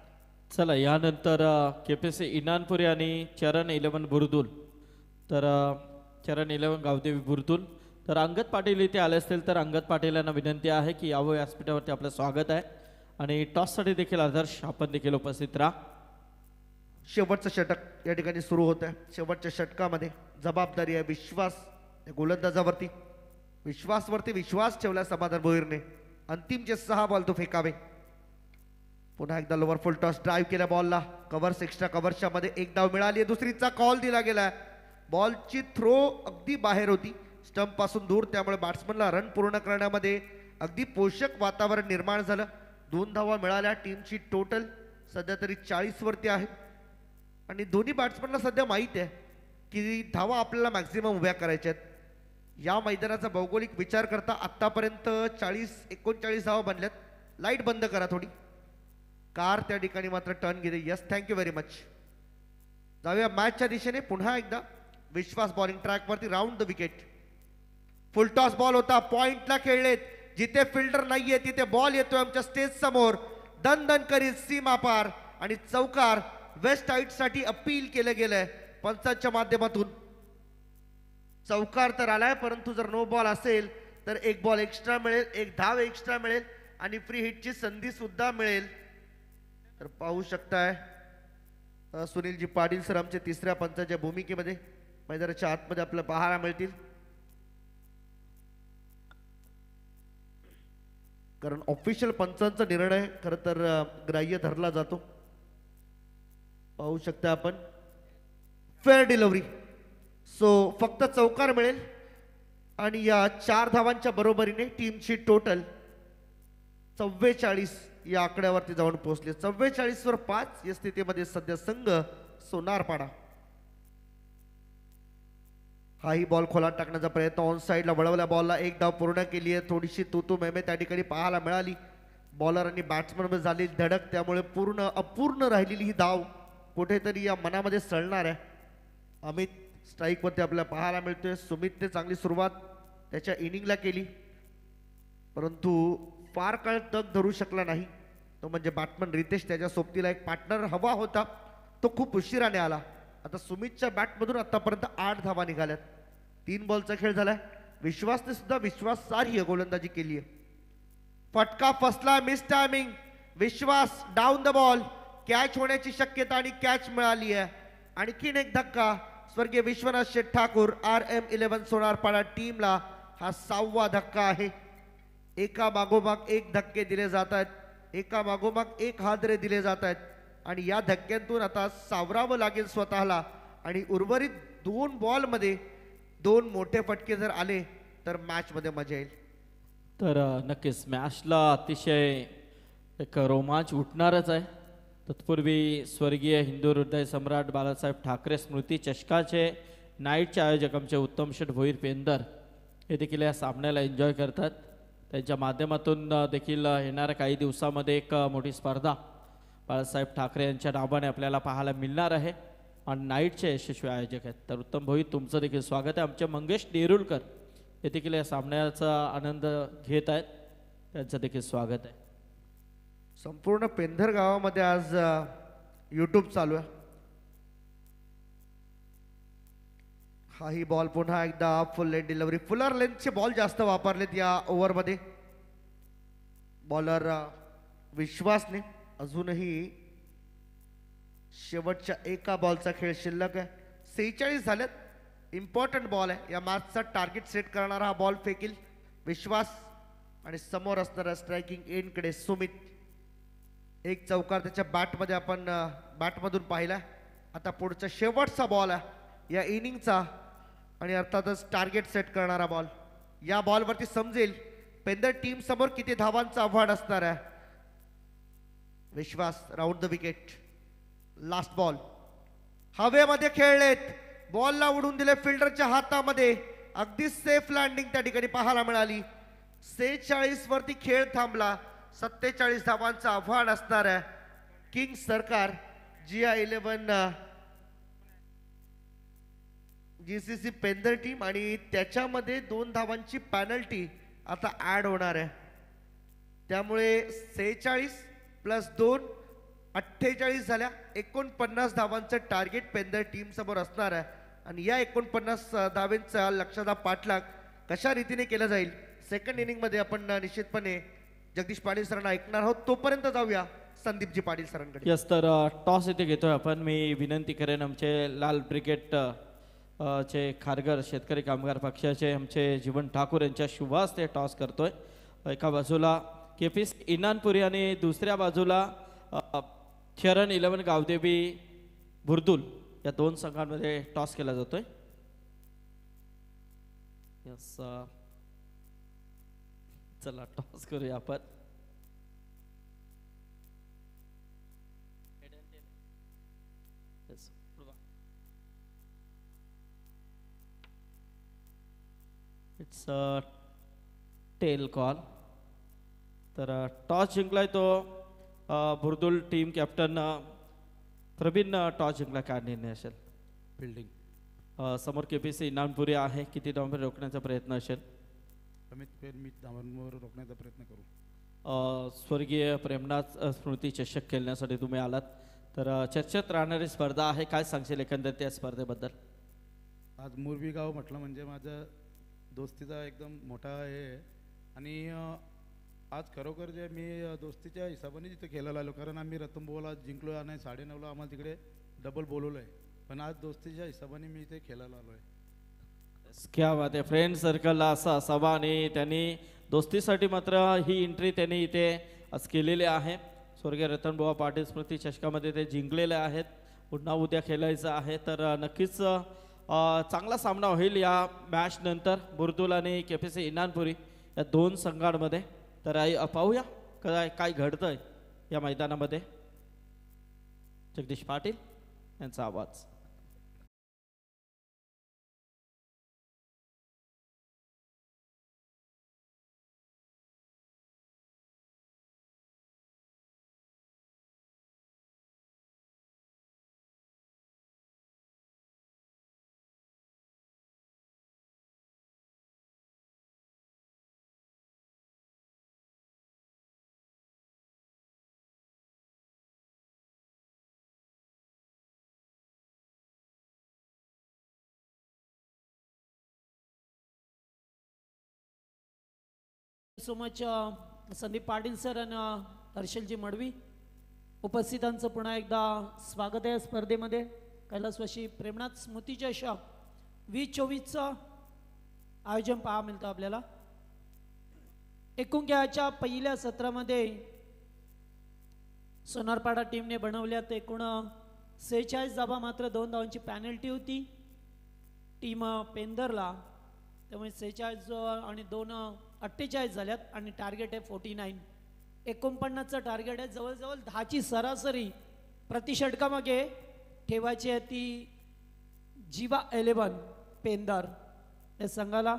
चला यानंतर के पी सी इनानपुरी आणि चरण इलेवन बुरदुल तर अ, चरण इलेवन गावदेवी बुरदुल तर अंगद पाटील इथे आले असतील तर अंगद पाटील यांना विनंती आहे की यावं व्यासपीठावरती आपलं स्वागत आहे आणि टॉससाठी देखील आदर्श आपण देखील उपस्थित राहा. शेवटचं षटक या ठिकाणी सुरू होत आहे. शेवटच्या षटकामध्ये जबाबदारी आहे विश्वास या गोलंदाजावरती. विश्वासवरती विश्वास ठेवला समाधान भोईरने. अंतिमचे सहा बॉल तो फेकावे. पुन्हा एकदा लोअर फुल टॉस ड्राईव्ह केल्या बॉलला. कव्हर्स एक्स्ट्रा कव्हर्सच्या मध्ये एक धाव मिळाली. दुसरीचा कॉल दिला गेला. बॉलची थ्रो अगदी बाहेर होती स्टंप पासून दूर, त्यामुळे बॅट्समनला रन पूर्ण करण्यामध्ये अगदी पोषक वातावरण निर्माण झालं. दोन धावा मिळाल्या. टीमची टोटल सध्या तरी चाळीस वरती आहे आणि दोन्ही बॅट्समनला सध्या माहीत आहे की धावा आपल्याला मॅक्झिमम उभ्या करायच्या आहेत. या मैदानाचा भौगोलिक विचार करता आत्तापर्यंत चाळीस एकोणचाळीस धावा बनल्यात. लाईट बंद करा थोडी. कार त्या ठिकाणी मात्र टर्न घेते. Yes thank you very much. जाऊया मॅचच्या दिशेने. पुन्हा एकदा विश्वास बॉलिंग ट्रॅकवरती. Round the wicket. Full toss ball होता. पॉइंटला खेळलेत. जिथे फिल्डर नाहीये तिथे बॉल येतोय आमच्या स्टेज समोर. दन दन करीत सीमा पार आणि चौकार वेस्ट हाईट साठी अपील केलं गेलंय पंचांच्या माध्यमातून. चौकार तर आलाय, परंतु जर नो बॉल असेल तर एक बॉल एक्स्ट्रा मिळेल, एक धाव एक्स्ट्रा मिळेल आणि फ्री हिटची संधी सुद्धा मिळेल. तर पाहू शकताय अ, सुनीलजी पाटील सर आमचे तिसऱ्या पंचाच्या भूमिकेमध्ये मैदानाच्या आतमध्ये आपल्याला पाहायला मिळतील. कारण ऑफिशियल पंचांचा निर्णय खर तर अ, ग्राह्य धरला जातो. पाहू शकता आपण फेअर डिलिव्हरी. सो फक्त चौकार मिळेल आणि या चार धावांच्या बरोबरीने टीमची टोटल चव्वेचाळीस या आकड्यावरती जाऊन पोहोचले. चव्वेचाळीस वर पाच या स्थितीमध्ये सध्या संघ सोनारपाडा. हाही बॉल खोलात टाकण्याचा प्रयत्न. ऑन साईडला वळवल्या बॉलला एक धाव पूर्ण केली आहे. थोडीशी तू मेमे त्या ठिकाणी पाहायला मिळाली. बॉलर आणि बॅट्समन मध्ये झालेली धडक, त्यामुळे पूर्ण अपूर्ण राहिलेली ही धाव कुठेतरी या मनामध्ये सळणार आहे. अमित स्ट्राईकवरती आपल्याला पाहायला मिळतोय. सुमितने चांगली सुरुवात त्याच्या इनिंगला केली, परंतु फार काळ तग धरू शकला नाही. तो म्हणजे बॅट्समन रितेश. त्याच्या सोबतीला एक पार्टनर हवा होता, तो खूप उशिराने आला. आता सुमितच्या बॅटमधून आतापर्यंत आठ धावा निघाल्यात. तीन बॉलचा खेळ झालाय. विश्वासने सुद्धा विश्वासार्ह गोलंदाजी केली आहे. फटका फसला. Miss timing. Vishwas down the ball. Catch होण्याची शक्यता आणि कॅच मिळाली आहे. आणखीन एक धक्का. स्वर्गीय Vishwanath Sheth Thakur R M eleven Sonarpada टीमला हा सहावा धक्का आहे. एका मागोमाग एक धक्के दिले जात आहेत. एका मागोमाग एक हादरे दिले जात आहेत आणि या धक्क्यांतून आता सावरावं लागेल स्वतःला. आणि उर्वरित दोन बॉल मध्ये दोन मोठे फटके जर आले तर मॅच मध्ये मजा येईल. तर अ, नक्कीच मॅचला अतिशय एक रोमांच उठणारच आहे. तत्पूर्वी स्वर्गीय हिंदू हृदय सम्राट बाळासाहेब ठाकरे स्मृती चषकाचे नाईटचे आयोजक आमचे उत्तम शेठ भोईर पेंदर हे देखील या सामन्याला एन्जॉय करतात. त्यांच्या माध्यमातून अ, देखील अ, येणाऱ्या काही दिवसामध्ये एक अ, मोठी स्पर्धा बाळासाहेब ठाकरे यांच्या नावाने आपल्याला पाहायला मिळणार आहे आणि नाईटचे यशस्वी आयोजक आहेत. तर उत्तम भोईर तुमचं देखील स्वागत आहे. आमचे मंगेश नेरुलकर हे देखील या सामन्याचा आनंद घेत आहेत. त्यांचं देखील स्वागत आहे. संपूर्ण पेंधर गावामध्ये आज यूट्यूब चालू आहे. हाही बॉल पुन्हा एकदा फुल लेंथ डिलिव्हरी. फुलर लेंथचे बॉल जास्त वापरलेत या ओव्हरमध्ये. बॉलर विश्वासने अजूनही शेवटच्या एका बॉलचा खेळ शिल्लक आहे. सेहेचाळीस झाल्यात. इम्पॉर्टंट बॉल आहे. या मॅचचा टार्गेट सेट करणारा हा बॉल फेकील विश्वास आणि समोर असणाऱ्या स्ट्रायकिंग एंडकडे सुमित. एक चौकार त्याच्या बॅटमध्ये आपण बॅटमधून पाहिला. आता पुढचा शेवटचा बॉल आहे या इनिंगचा आणि अर्थातच टार्गेट सेट करणारा बॉल. या बॉलवरती समजेल पेंदर टीम समोर किती धावांचा आव्हान असणार आहे. Vishwas round the wicket. Last ball. हवेमध्ये खेळलेत. बॉलला उडून दिले फिल्डरच्या हातामध्ये. अगदी सेफ लँडिंग त्या ठिकाणी पाहायला मिळाली. सेहेचाळीस वरती खेळ थांबला. सत्तेचाळीस धावांचं आव्हान असणार आहे. King Sarkar Jiya eleven GCC Pendar team आणि त्याच्यामध्ये दोन धावांची पॅनल्टी आता ऍड होणार आहे. त्यामुळे सेहेचाळीस प्लस दोन अठ्ठेचाळीस झाल्या. एकोणपन्नास धावांचं टार्गेट पेंदर टीम समोर असणार आहे आणि या एकोणपन्नास धावांचा लक्षाचा पाठलाग कशा रीतीने केला जाईल सेकंड इनिंग मध्ये आपण अ, निश्चितपणे जगदीश पाटील सरांना ऐकणार आहोत. तोपर्यंत जाऊया संदीपजी पाटील सरांकडे. यस, तर टॉस इथे घेतोय आपण. मी विनंती करेन आमचे लाल ब्रिगेड अ, अ, चे खारघर शेतकरी कामगार पक्षाचे आमचे जीवन ठाकूर यांच्या शुभास ते टॉस करतोय. एका बाजूला केफिस इनानपुरी आणि दुसऱ्या बाजूला अ, शरण इलेवन गावदेवी बुरदुल या दोन संघांमध्ये टॉस केला जातोय. यस, चला टॉस करूया आपण. Yes, it's a tail call. तर टॉस जिंकलाय तो अ, बुरदुल टीम कॅप्टन अ, प्रवीण अ, टॉस जिंकला. काय निर्णय असेल? फिल्डिंग. अ, समोर केपीसी इनामपुरी आहे. किती धावांवर रोखण्याचा प्रयत्न असेल? कमीत कमी धावांवर रोखण्याचा प्रयत्न करू. अ, स्वर्गीय प्रेमनाथ अ, स्मृती चषक खेळण्यासाठी तुम्ही आलात, तर अ, चर्चेत राहणारी स्पर्धा आहे. काय सांगशील एकंदर त्या स्पर्धेबद्दल? आज मुरबी गाव म्हटलं म्हणजे माझं दोस्तीचा एकदम मोठा हे आहे आणि अ, आज खरोखर जे मी अ, दोस्तीच्या हिशोबाने तिथे खेळायला आलो, कारण आम्ही रतनबोला जिंकलो आणि साडेनऊला आम्हाला तिकडे डबल बोलवलं आहे, पण आज दोस्तीच्या हिशोबाने मी इथे खेळायला आलो आहे. क्या बात आहे. फ्रेंड सर्कलला असा असावा आणि त्यांनी दोस्तीसाठी मात्र ही एंट्री त्यांनी इथे आज केलेली आहे. स्वर्गीय रतनबुवा पाटील स्मृती चषकामध्ये ते जिंकलेले आहेत. पुन्हा उद्या खेळायचं आहे, तर अ, नक्कीच अ, चांगला सामना होईल या मॅच नंतर बुरदुल आणि केपीसी इनानपुरी या दोन संघांमध्ये. तर आई अ, पाहूया काय काय घडतंय या मैदानामध्ये. जगदीश पाटील यांचा आवाज. So much Sandeep Patil sir आणि हर्षलजी मडवी उपस्थितांचं पुन्हा एकदा स्वागत आहे स्पर्धेमध्ये. कैलासवासी प्रेमनाथ स्मृती चषक वीस चोवीसचं आयोजन पाहा मिळतं आपल्याला. एकोणक्याच्या पहिल्या सत्रामध्ये सोनारपाडा टीमने बनवल्यात एकूण सेहेचाळीस धावा, मात्र दोन धावांची पॅनल्टी होती टीम पेंदरला, त्यामुळे सेहेचाळीस आणि दोन अठ्ठेचाळीस झाल्यात आणि टार्गेट आहे फोर्टी नाईन. एकोणपन्नासचं टार्गेट आहे. जवळजवळ दहाची सरासरी प्रतिषटकामागे ठेवायची आहे ती जीवा इलेवन पेंदर या संघाला.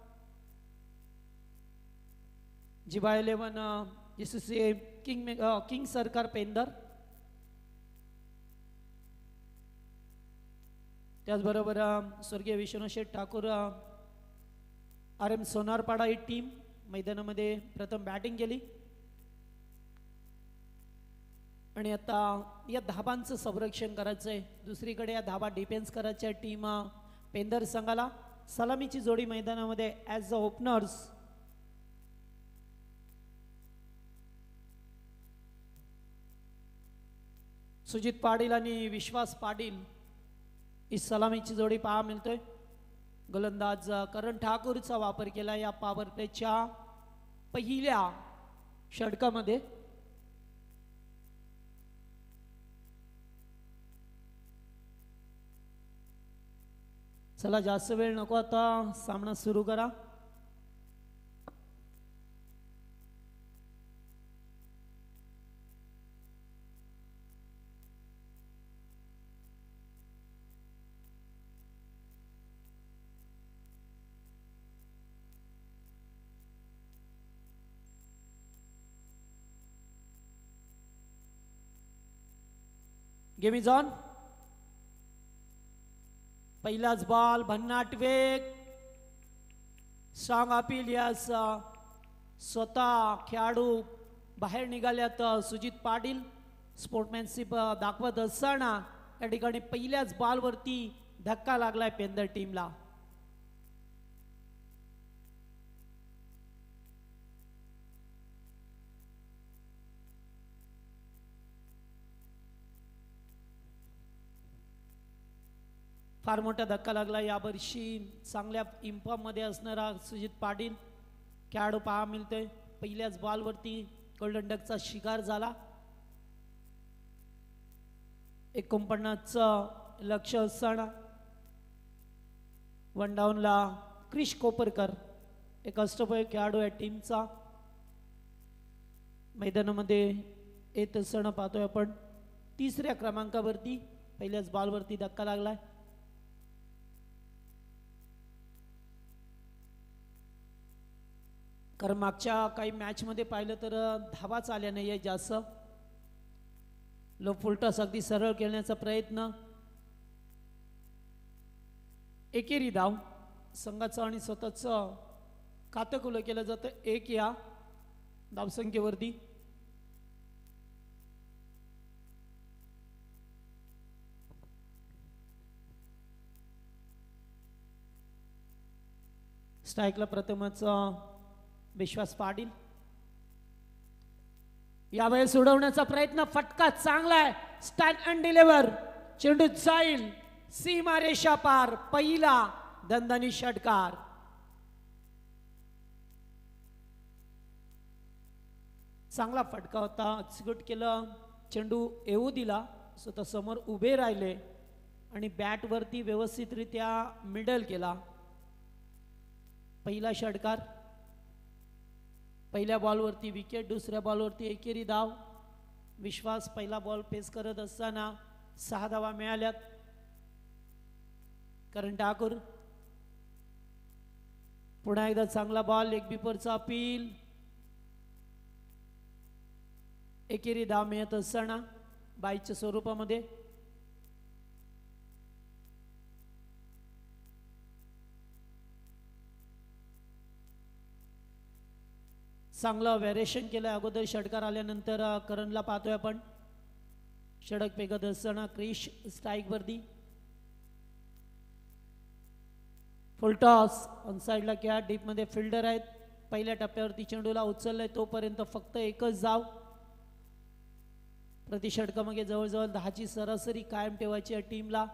Jiva eleven S S C king king Sarkar Pendar, त्याचबरोबर स्वर्गीय विश्वनाथ शेठ ठाकूर आर एम सोनारपाडा ही टीम मैदानामध्ये प्रथम बॅटिंग केली आणि आता या धाबांचं संरक्षण करायचं आहे. दुसरीकडे या धाबा डिफेन्स करायच्या टीम पेंदर संघाला. सलामीची जोडी मैदानामध्ये as a openers Sujit Patil आणि विश्वास पाटील ही सलामीची जोडी पाहा मिळतोय. गोलंदाज करण ठाकूरचा वापर केला या पॉवर प्लेच्या पहिल्या षटकामध्ये. चला जास्त वेळ नको, आता सामना सुरू करा. Game is on. पहिलाच बॉल, भन्नाट वेग, स्ट्रॉंग अपील. यास स्वतः खेळाडू बाहेर निघाल्यात सुजित पाटील स्पोर्टमॅनशिप दाखवत असताना या ठिकाणी पहिल्याच बॉलवरती धक्का लागलाय पेंदर टीमला. फार मोठा धक्का लागला. यावर्षी चांगल्या इम्फॉर्म मध्ये असणारा सुजित पाटील खेळाडू पहा मिळतोय पहिल्याच बॉलवरती गोल्डन डकचा शिकार झाला. एकोणपन्नासचं लक्ष असताना वन डाऊनला क्रिश कोपरकर एक अष्टपैलू खेळाडू या टीमचा मैदानामध्ये येत असताना पाहतोय आपण. तिसऱ्या क्रमांकावरती पहिल्याच बॉलवरती धक्का लागलाय. कारण मागच्या काही मॅच मध्ये पाहिलं तर धावाच आल्या नाही जास्त. लो फुलटॉस अगदी सरळ खेळण्याचा प्रयत्न. एकेरी धाव संघाचं आणि स्वतःचं खातं खुलं केलं जातं एक या धावसंख्येवरती. स्ट्राईकला प्रथमच विश्वास पाटील. यावेळेस सोडवण्याचा प्रयत्न. फटका चांगला आहे. Stand and deliver. चेंडू जाईल सीमा रेषा पार. पहिला दणदणी षटकार. चांगला फटका होता. एक्झिक्यूट केलं. चेंडू येऊ दिला. स्वतः समोर उभे राहिले आणि बॅट वरती व्यवस्थितरित्या मिडल केला. पहिला षटकार. पहिल्या बॉलवरती विकेट. दुसऱ्या बॉलवरती एकेरी धाव. विश्वास पहिला बॉल पेस करत असताना सहा धावा मिळाल्यात. करण ठाकूर पुन्हा एकदा चांगला बॉल. Leg बिफोरचा appeal. एकेरी धाव मिळत असताना बाईच्या स्वरूपामध्ये. चांगलं व्हेरिएशन केलं. अगोदर षटकार आल्यानंतर करणला पाहतोय आपण. षटक फेकत असताना क्रिश स्ट्राईक वरती. फुलटॉस ऑन साईडला खेळा. डीप मध्ये फिल्डर आहेत. पहिल्या टप्प्यावरती चेंडूला उचललाय तोपर्यंत फक्त एकच धाव. प्रति षटकामागे जवळजवळ दहाची सरासरी कायम ठेवायची आहे टीमला.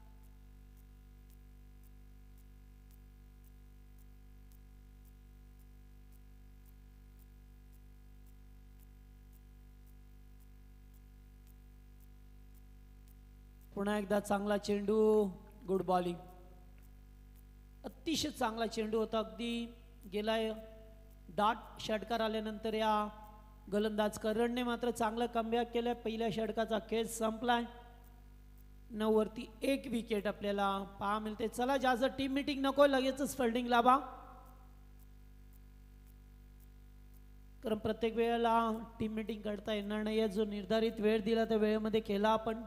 पुन्हा एकदा चांगला चेंडू. Good bowling. अतिशय चांगला चेंडू होता. अगदी गेलाय. डाट षटकार आल्यानंतर या गोलंदाज करणने मात्र चांगलं कमबॅक केलंय. पहिल्या षटकाचा खेळ संपलाय. नऊ वरती एक विकेट आपल्याला पहा मिळते. चला जास्त टीम मीटिंग नको. लगेचच फिल्डिंग लावा. कारण प्रत्येक वेळेला टीम मीटिंग करता येणार नाही. जो निर्धारित वेळ दिला त्या वेळेमध्ये केला आपण.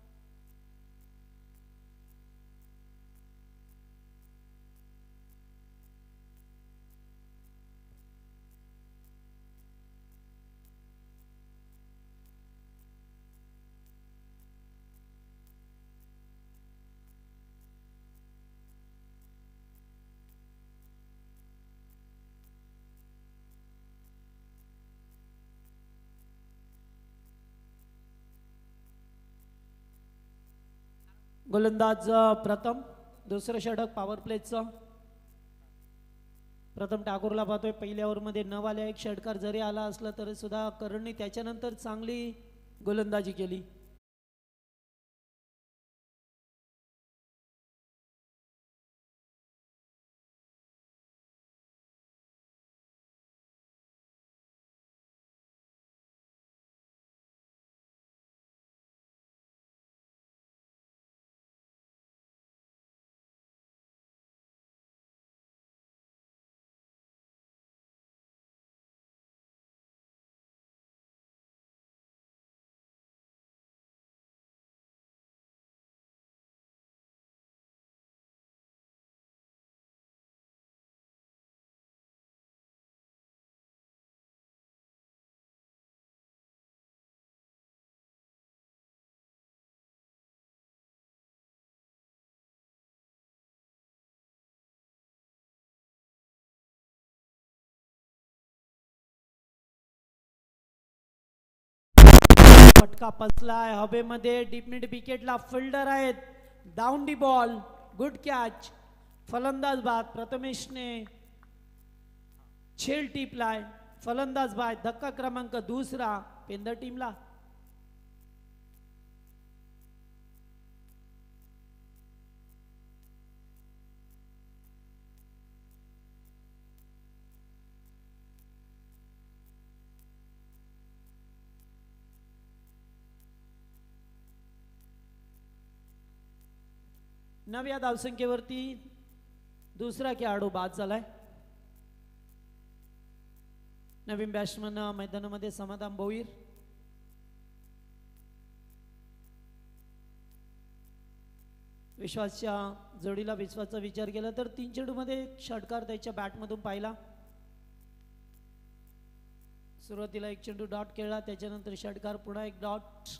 गोलंदाज प्रथम. दुसरं षटक पॉवर प्लेचं. प्रथम ठाकूरला पाहतोय. पहिल्या ओव्हरमध्ये न आल्या एक षटकार जरी आला असला तरी सुद्धा करणने त्याच्यानंतर चांगली गोलंदाजी केली. फटका पचलाय हवेमध्ये. डीप मिड विकेटला फिल्डर आहेत. Down the ball. Good catch. फलंदाज बाद. प्रथमेशने झेल टिपलाय. फलंदाज बाद. धक्का क्रमांक दुसरा पेंदर टीमला. नव्या धावसंख्येवरती दुसरा खेळाडू बाद झालाय. नवीन बॅट्समन मैदानामध्ये समाधान भोईर. विश्वासच्या जोडीला विश्वासचा विचार केला तर तीन चेंडूमध्ये षटकार त्याच्या बॅटमधून पाहिला. सुरुवातीला एक चेंडू डॉट खेळला, त्याच्यानंतर षटकार, पुन्हा एक डॉट.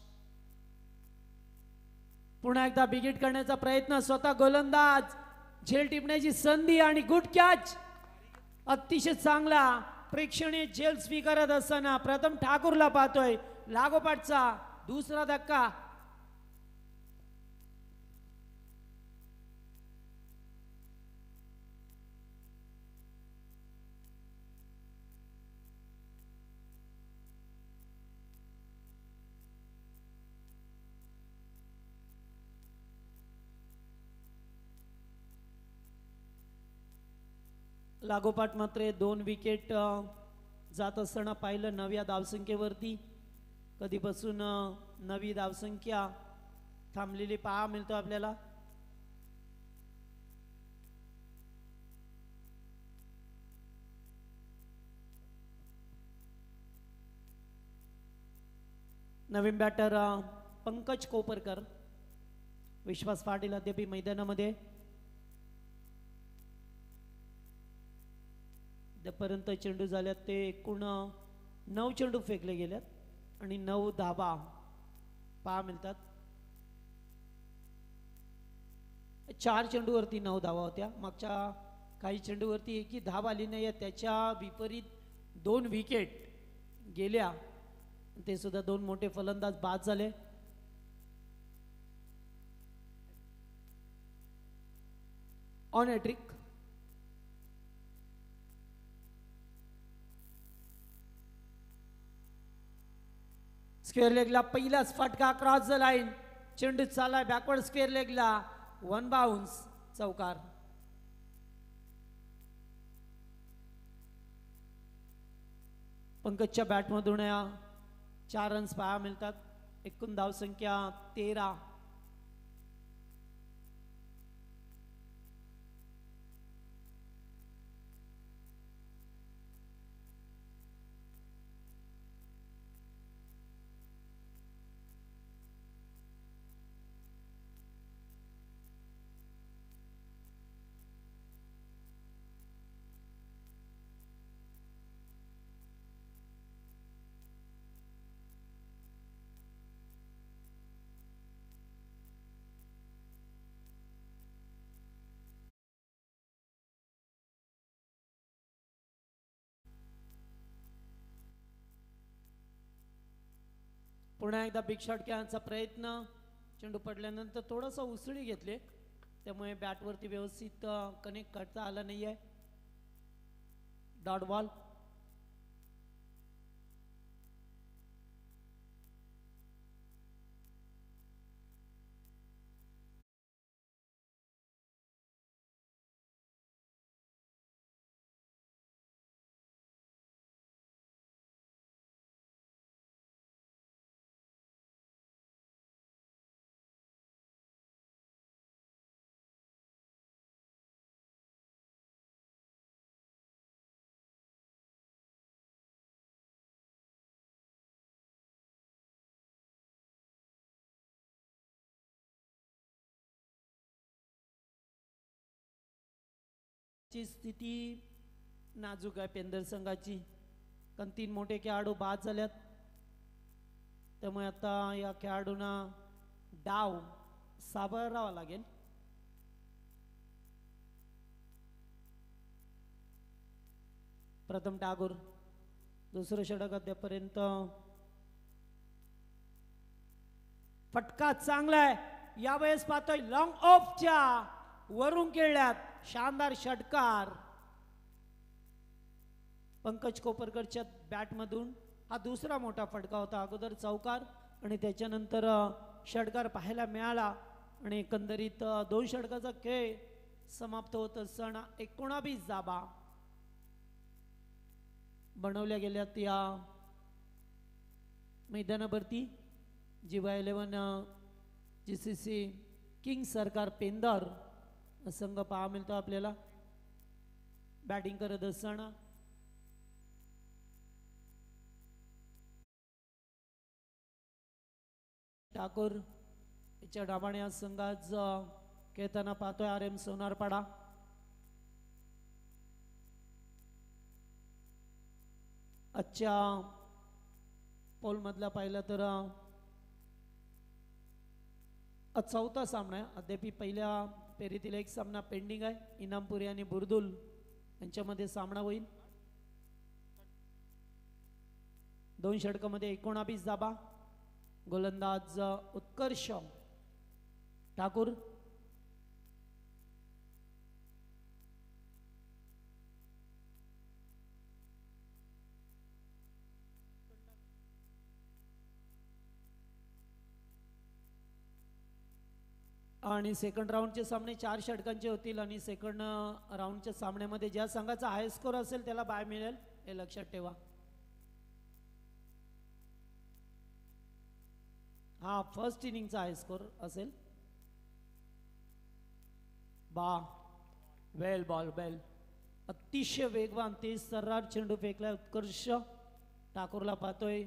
पुन्हा एकदा बिगिट करण्याचा प्रयत्न. स्वतः गोलंदाज. झेल टिपण्याची संधी आणि गुड कॅच. अतिशय चांगला. प्रेक्षणीय झेल स्वीकारत असताना प्रथम ठाकूरला पाहतोय. लागोपाठचा दुसरा धक्का. लागोपाठ मात्र दोन विकेट जात असताना पाहिलं नव्या धावसंख्येवरती. कधीपासून नवी धावसंख्या थांबलेली पाहा मिळतो आपल्याला. नवीन बॅटर पंकज कोपरकर. विश्वास पाटील अद्याप मैदानामध्ये. पर्यंत चेंडू झाल्यात ते एकूण नऊ चेंडू फेकले गेल्यात आणि नऊ धाबा पहा मिळतात. चार चेंडूवरती नऊ धावा होत्या. मागच्या काही चेंडूवरती एकही धाव आली नाही. त्याच्या विपरीत दोन विकेट गेल्या. ते सुद्धा दोन मोठे फलंदाज बाद झाले. On a trick. स्क्वेअर लेगला पहिलाच फटका. Cross the line. चेंडू चाललाय बॅकवर्ड स्क्वेअर लेगला. One bounce. चौकार. पंकजच्या बॅटमधून चार रन्स पाहा मिळतात. एकूण धावसंख्या तेरा. पुन्हा एकदा बिग शॉट खेळण्याचा प्रयत्न. चेंडू पडल्यानंतर थोडासा उसळी घेतले, त्यामुळे बॅटवरती व्यवस्थित कनेक्ट करता आला नाहीये. Dot ball. ची स्थिती नाजूक आहे पेंदर संघाची, कारण तीन मोठे खेळाडू बाद झाल्यात. त्यामुळे आता या खेळाडूंना डाव सावरावा लागेल. प्रथम ठाकूर दुसरं षटक अद्यापर्यंत फटका चांगला आहे यावेळेस पाहतोय लॉंग ऑफच्या वरून खेळल्यात शानदार षटकार पंकज कोपरकरच्या बॅटमधून हा दुसरा मोठा फटका होता अगोदर चौकार आणि त्याच्यानंतर षटकार पाहायला मिळाला आणि एकंदरीत दोन षटकाचा खेळ समाप्त होत असताना एकोणावीस जाबा बनवल्या गेल्यात या मैदानावरती Jiva eleven G C C king Sarkar Pendar संघ पाहा मिळतो आपल्याला बॅटिंग करत असताना ठाकूर याच्या डाबाने आज संघाच खेळताना पाहतोय आर एम सोनारपाडा आजच्या पोल मधला पाहिलं तर चौथा सामना आहे अद्याप पहिल्या फेरीतील एक सामना पेंडिंग आहे इनामपुरी आणि बुरदुल यांच्यामध्ये सामना होईल दोन षटकामध्ये एकोणावीस जाबा गोलंदाज उत्कर्ष ठाकूर आणि सेकंड राऊंडचे सामने चार षटकांचे होतील आणि सेकंड राऊंडच्या सामन्यामध्ये ज्या संघाचा हाय स्कोर असेल त्याला बाय मिळेल हे लक्षात ठेवा हा फर्स्ट इनिंगचा हाय स्कोर असेल बा वेल बॉल बेल अतिशय वेगवान तेज सर्राट चेंडू फेकला उत्कर्ष ठाकूरला पाहतोय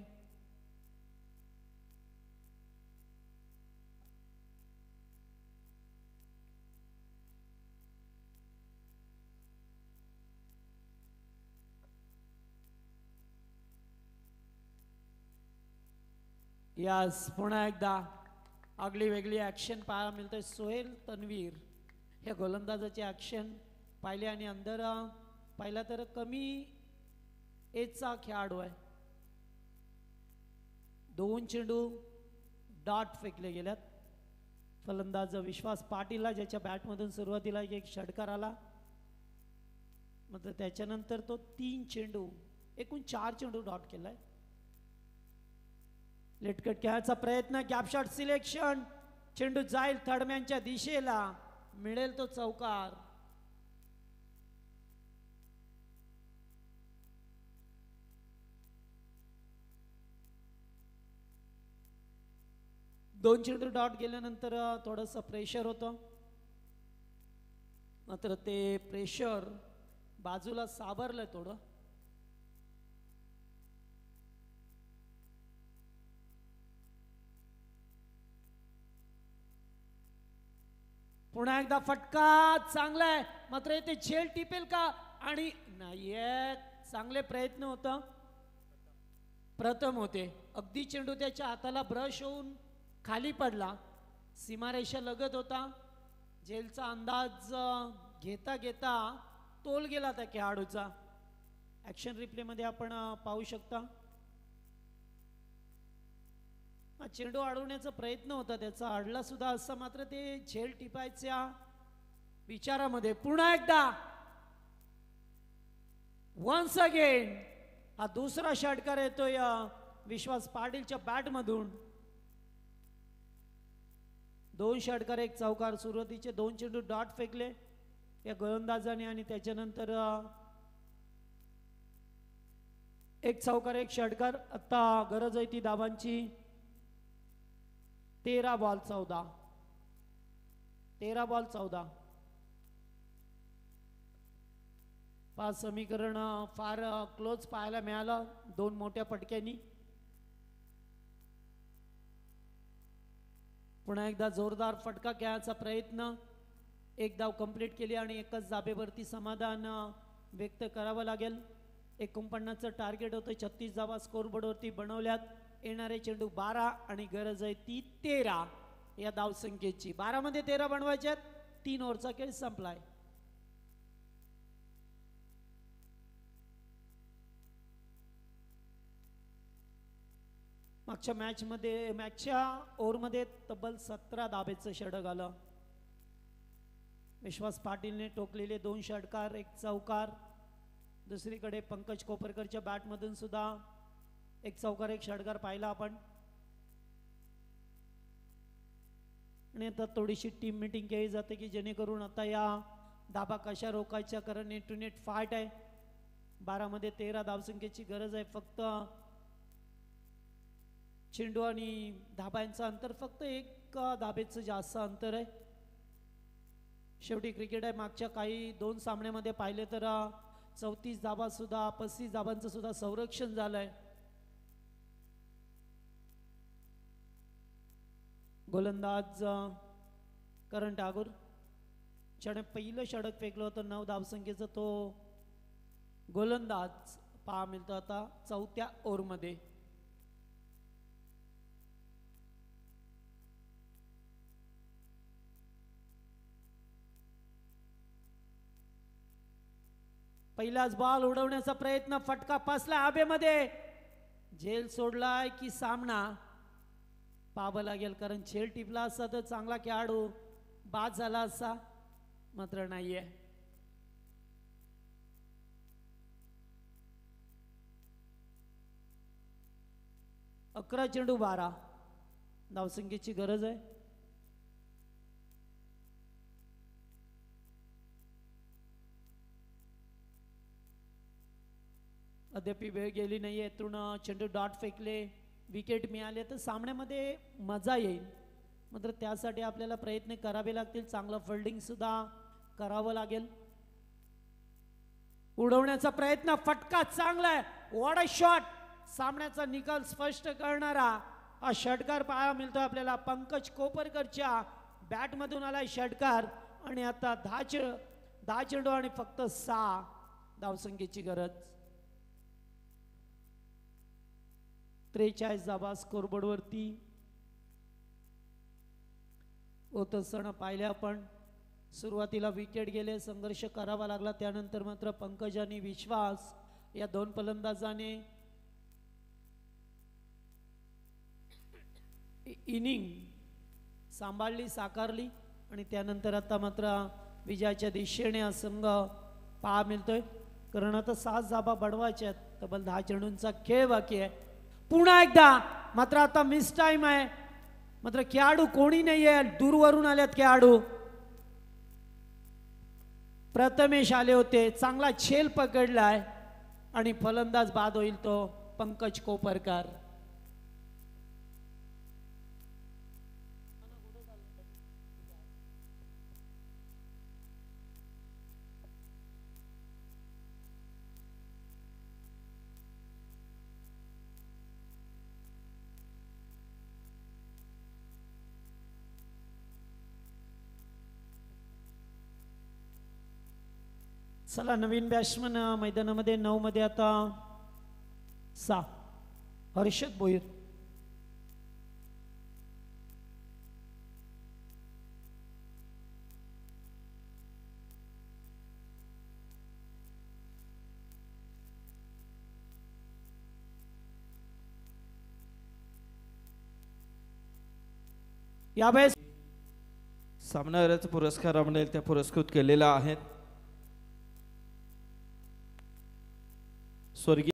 यास पुन्हा एकदा आगली वेगळी ॲक्शन पाहायला मिळते सोहेल तन्वीर हे गोलंदाजाची ॲक्शन पाहिले आणि अंदर पाहिला तर कमी एजचा खेळाडू आहे दोन चेंडू डॉट फेकले गेल्यात फलंदाज विश्वास पाटीलला ज्याच्या बॅटमधून सुरुवातीला एक षटकार आला मात्र त्याच्यानंतर तो तीन चेंडू एकूण चार चेंडू डॉट केलाय लेटकट खेळायचा प्रयत्न गॅपशॉट सिलेक्शन चेंडू जाईल थर्डमॅनच्या दिशेला मिळेल तो चौकार दोन चेंडू डॉट गेल्यानंतर थोडंसं प्रेशर होतं मात्र ते प्रेशर बाजूला सावरलं थोडं पुन्हा एकदा फटका चांगला आहे मात्र इथे झेल टिपेल का आणि नाहीये चांगले प्रयत्न होता प्रथम होते अगदी चेंडू त्याच्या हाताला ब्रश होऊन खाली पडला सीमारेषा लगत होता झेलचा अंदाज घेता घेता तोल गेला त्या खेळाडूचा ॲक्शन रिप्लेमध्ये आपण पाहू शकता हा चेंडू अडवण्याचा प्रयत्न होता त्याचा अडला सुद्धा असा मात्र ते झेल टिपायच्या विचारामध्ये पुन्हा एकदा वन्स अगेन हा दुसरा षटकार येतोय विश्वास पाटीलच्या बॅटमधून दोन षटकार एक चौकार सुरुवातीचे दोन चेंडू डॉट फेकले या गोलंदाजाने आणि त्याच्यानंतर एक चौकार एक षटकार आता गरज आहे ती धावांची तेरा बॉल चौदा तेरा बॉल चौदा पाच समीकरण फार क्लोज पाहायला मिळालं दोन मोठ्या पटक्यांनी पुन्हा एकदा जोरदार फटका खेळायचा प्रयत्न एक धाव कंप्लीट केली आणि एकच जाबेवरती समाधान व्यक्त करावं लागेल एकोणपन्नासचं टार्गेट होतं छत्तीस धावा स्कोरबोर्डवरती बनवल्यात येणारे चेंडू बारा आणि गरज आहे ती तेरा या धावसंख्येची बारा मध्ये तेरा बनवायच्यात तीन ओव्हरचा खेळ संपलाय मागच्या मॅचमध्ये मॅचच्या ओव्हरमध्ये तब्बल सतरा धाबेचं षटक आलं. विश्वास पाटीलने टोकलेले दोन षटकार, एक चौकार. दुसरीकडे पंकज कोपरकरच्या बॅटमधून सुद्धा एक चौकार एक षटकार पाहिला आपण. आणि आता थोडीशी टीम मीटिंग केली जाते की जेणेकरून आता या धाबा कशा रोखायच्या, कारण नेट टू नेट फाईट आहे. बारामध्ये तेरा धावसंख्येची गरज आहे. फक्त चेंडू आणि धाबा यांचं अंतर फक्त एक धाबेचं जास्त अंतर आहे. शेवटी क्रिकेट आहे. मागच्या काही दोन सामन्यामध्ये पाहिले तर चौतीस धाबा सुद्धा पस्तीस धाबांचं सुद्धा संरक्षण झालंय. गोलंदाज करण टागोर ज्याने पहिलं षटक फेकलं होतं नऊ धावसंख्येचं, तो गोलंदाज पहा मिळतो आता चौथ्या ओव्हरमध्ये. पहिलाच बॉल उडवण्याचा प्रयत्न, फटका फसला हवेमध्ये. झेल सोडलाय की सामना पाहावं लागेल, कारण झेल टिपला असता तर चांगला खेळाडू बाद झाला असता, मात्र नाहीये. अकरा चेंडू बारा धावसंख्येची गरज आहे. अद्याप वेळ गेली नाहीये. यातून चेंडू डॉट फेकले, विकेट मिळाले तर सामन्यामध्ये मजा येईल. मात्र त्यासाठी आपल्याला प्रयत्न करावे लागतील. चांगलं फिल्डिंग सुद्धा करावं लागेल. उडवण्याचा प्रयत्न, फटका चांगला आहे. What a shot. सामन्याचा निकाल स्पष्ट करणारा हा षटकार पाहायला मिळतो आपल्याला. पंकज कोपरकरच्या बॅटमधून आलाय षटकार. आणि आता दहा चेंडू दहा चेंडू आणि फक्त सहा धावसंख्येची गरज. त्रेचाळीस धाबा स्कोरबोर्ड वरती होत असताना पाहिले आपण. सुरुवातीला विकेट गेले, संघर्ष करावा लागला. त्यानंतर मात्र पंकज आणि विश्वास या दोन फलंदाजाने इनिंग सांभाळली, साकारली. आणि त्यानंतर आता मात्र विजयाच्या दिशेने हा संघ पहा मिळतोय. कारण आता सात धाबा बडवायच्या आहेत. तब्बल दहा चेंडूंचा खेळ बाकी आहे. पुन्हा एकदा मात्र आता मिस टाइम आहे. मात्र खेळाडू कोणी नाहीये, दूरवरून आल्यात खेळाडू. प्रथमेश आले होते, चांगला झेल पकडलाय आणि फलंदाज बाद होईल तो पंकज कोपरकर. चला नवीन बॅट्समन मैदानामध्ये नऊ मध्ये आता सहा हर्षद भोईर. यावेळेस सामन्यावरच पुरस्कार मिळेल त्या पुरस्कृत केलेल्या आहेत. स्वर्गीय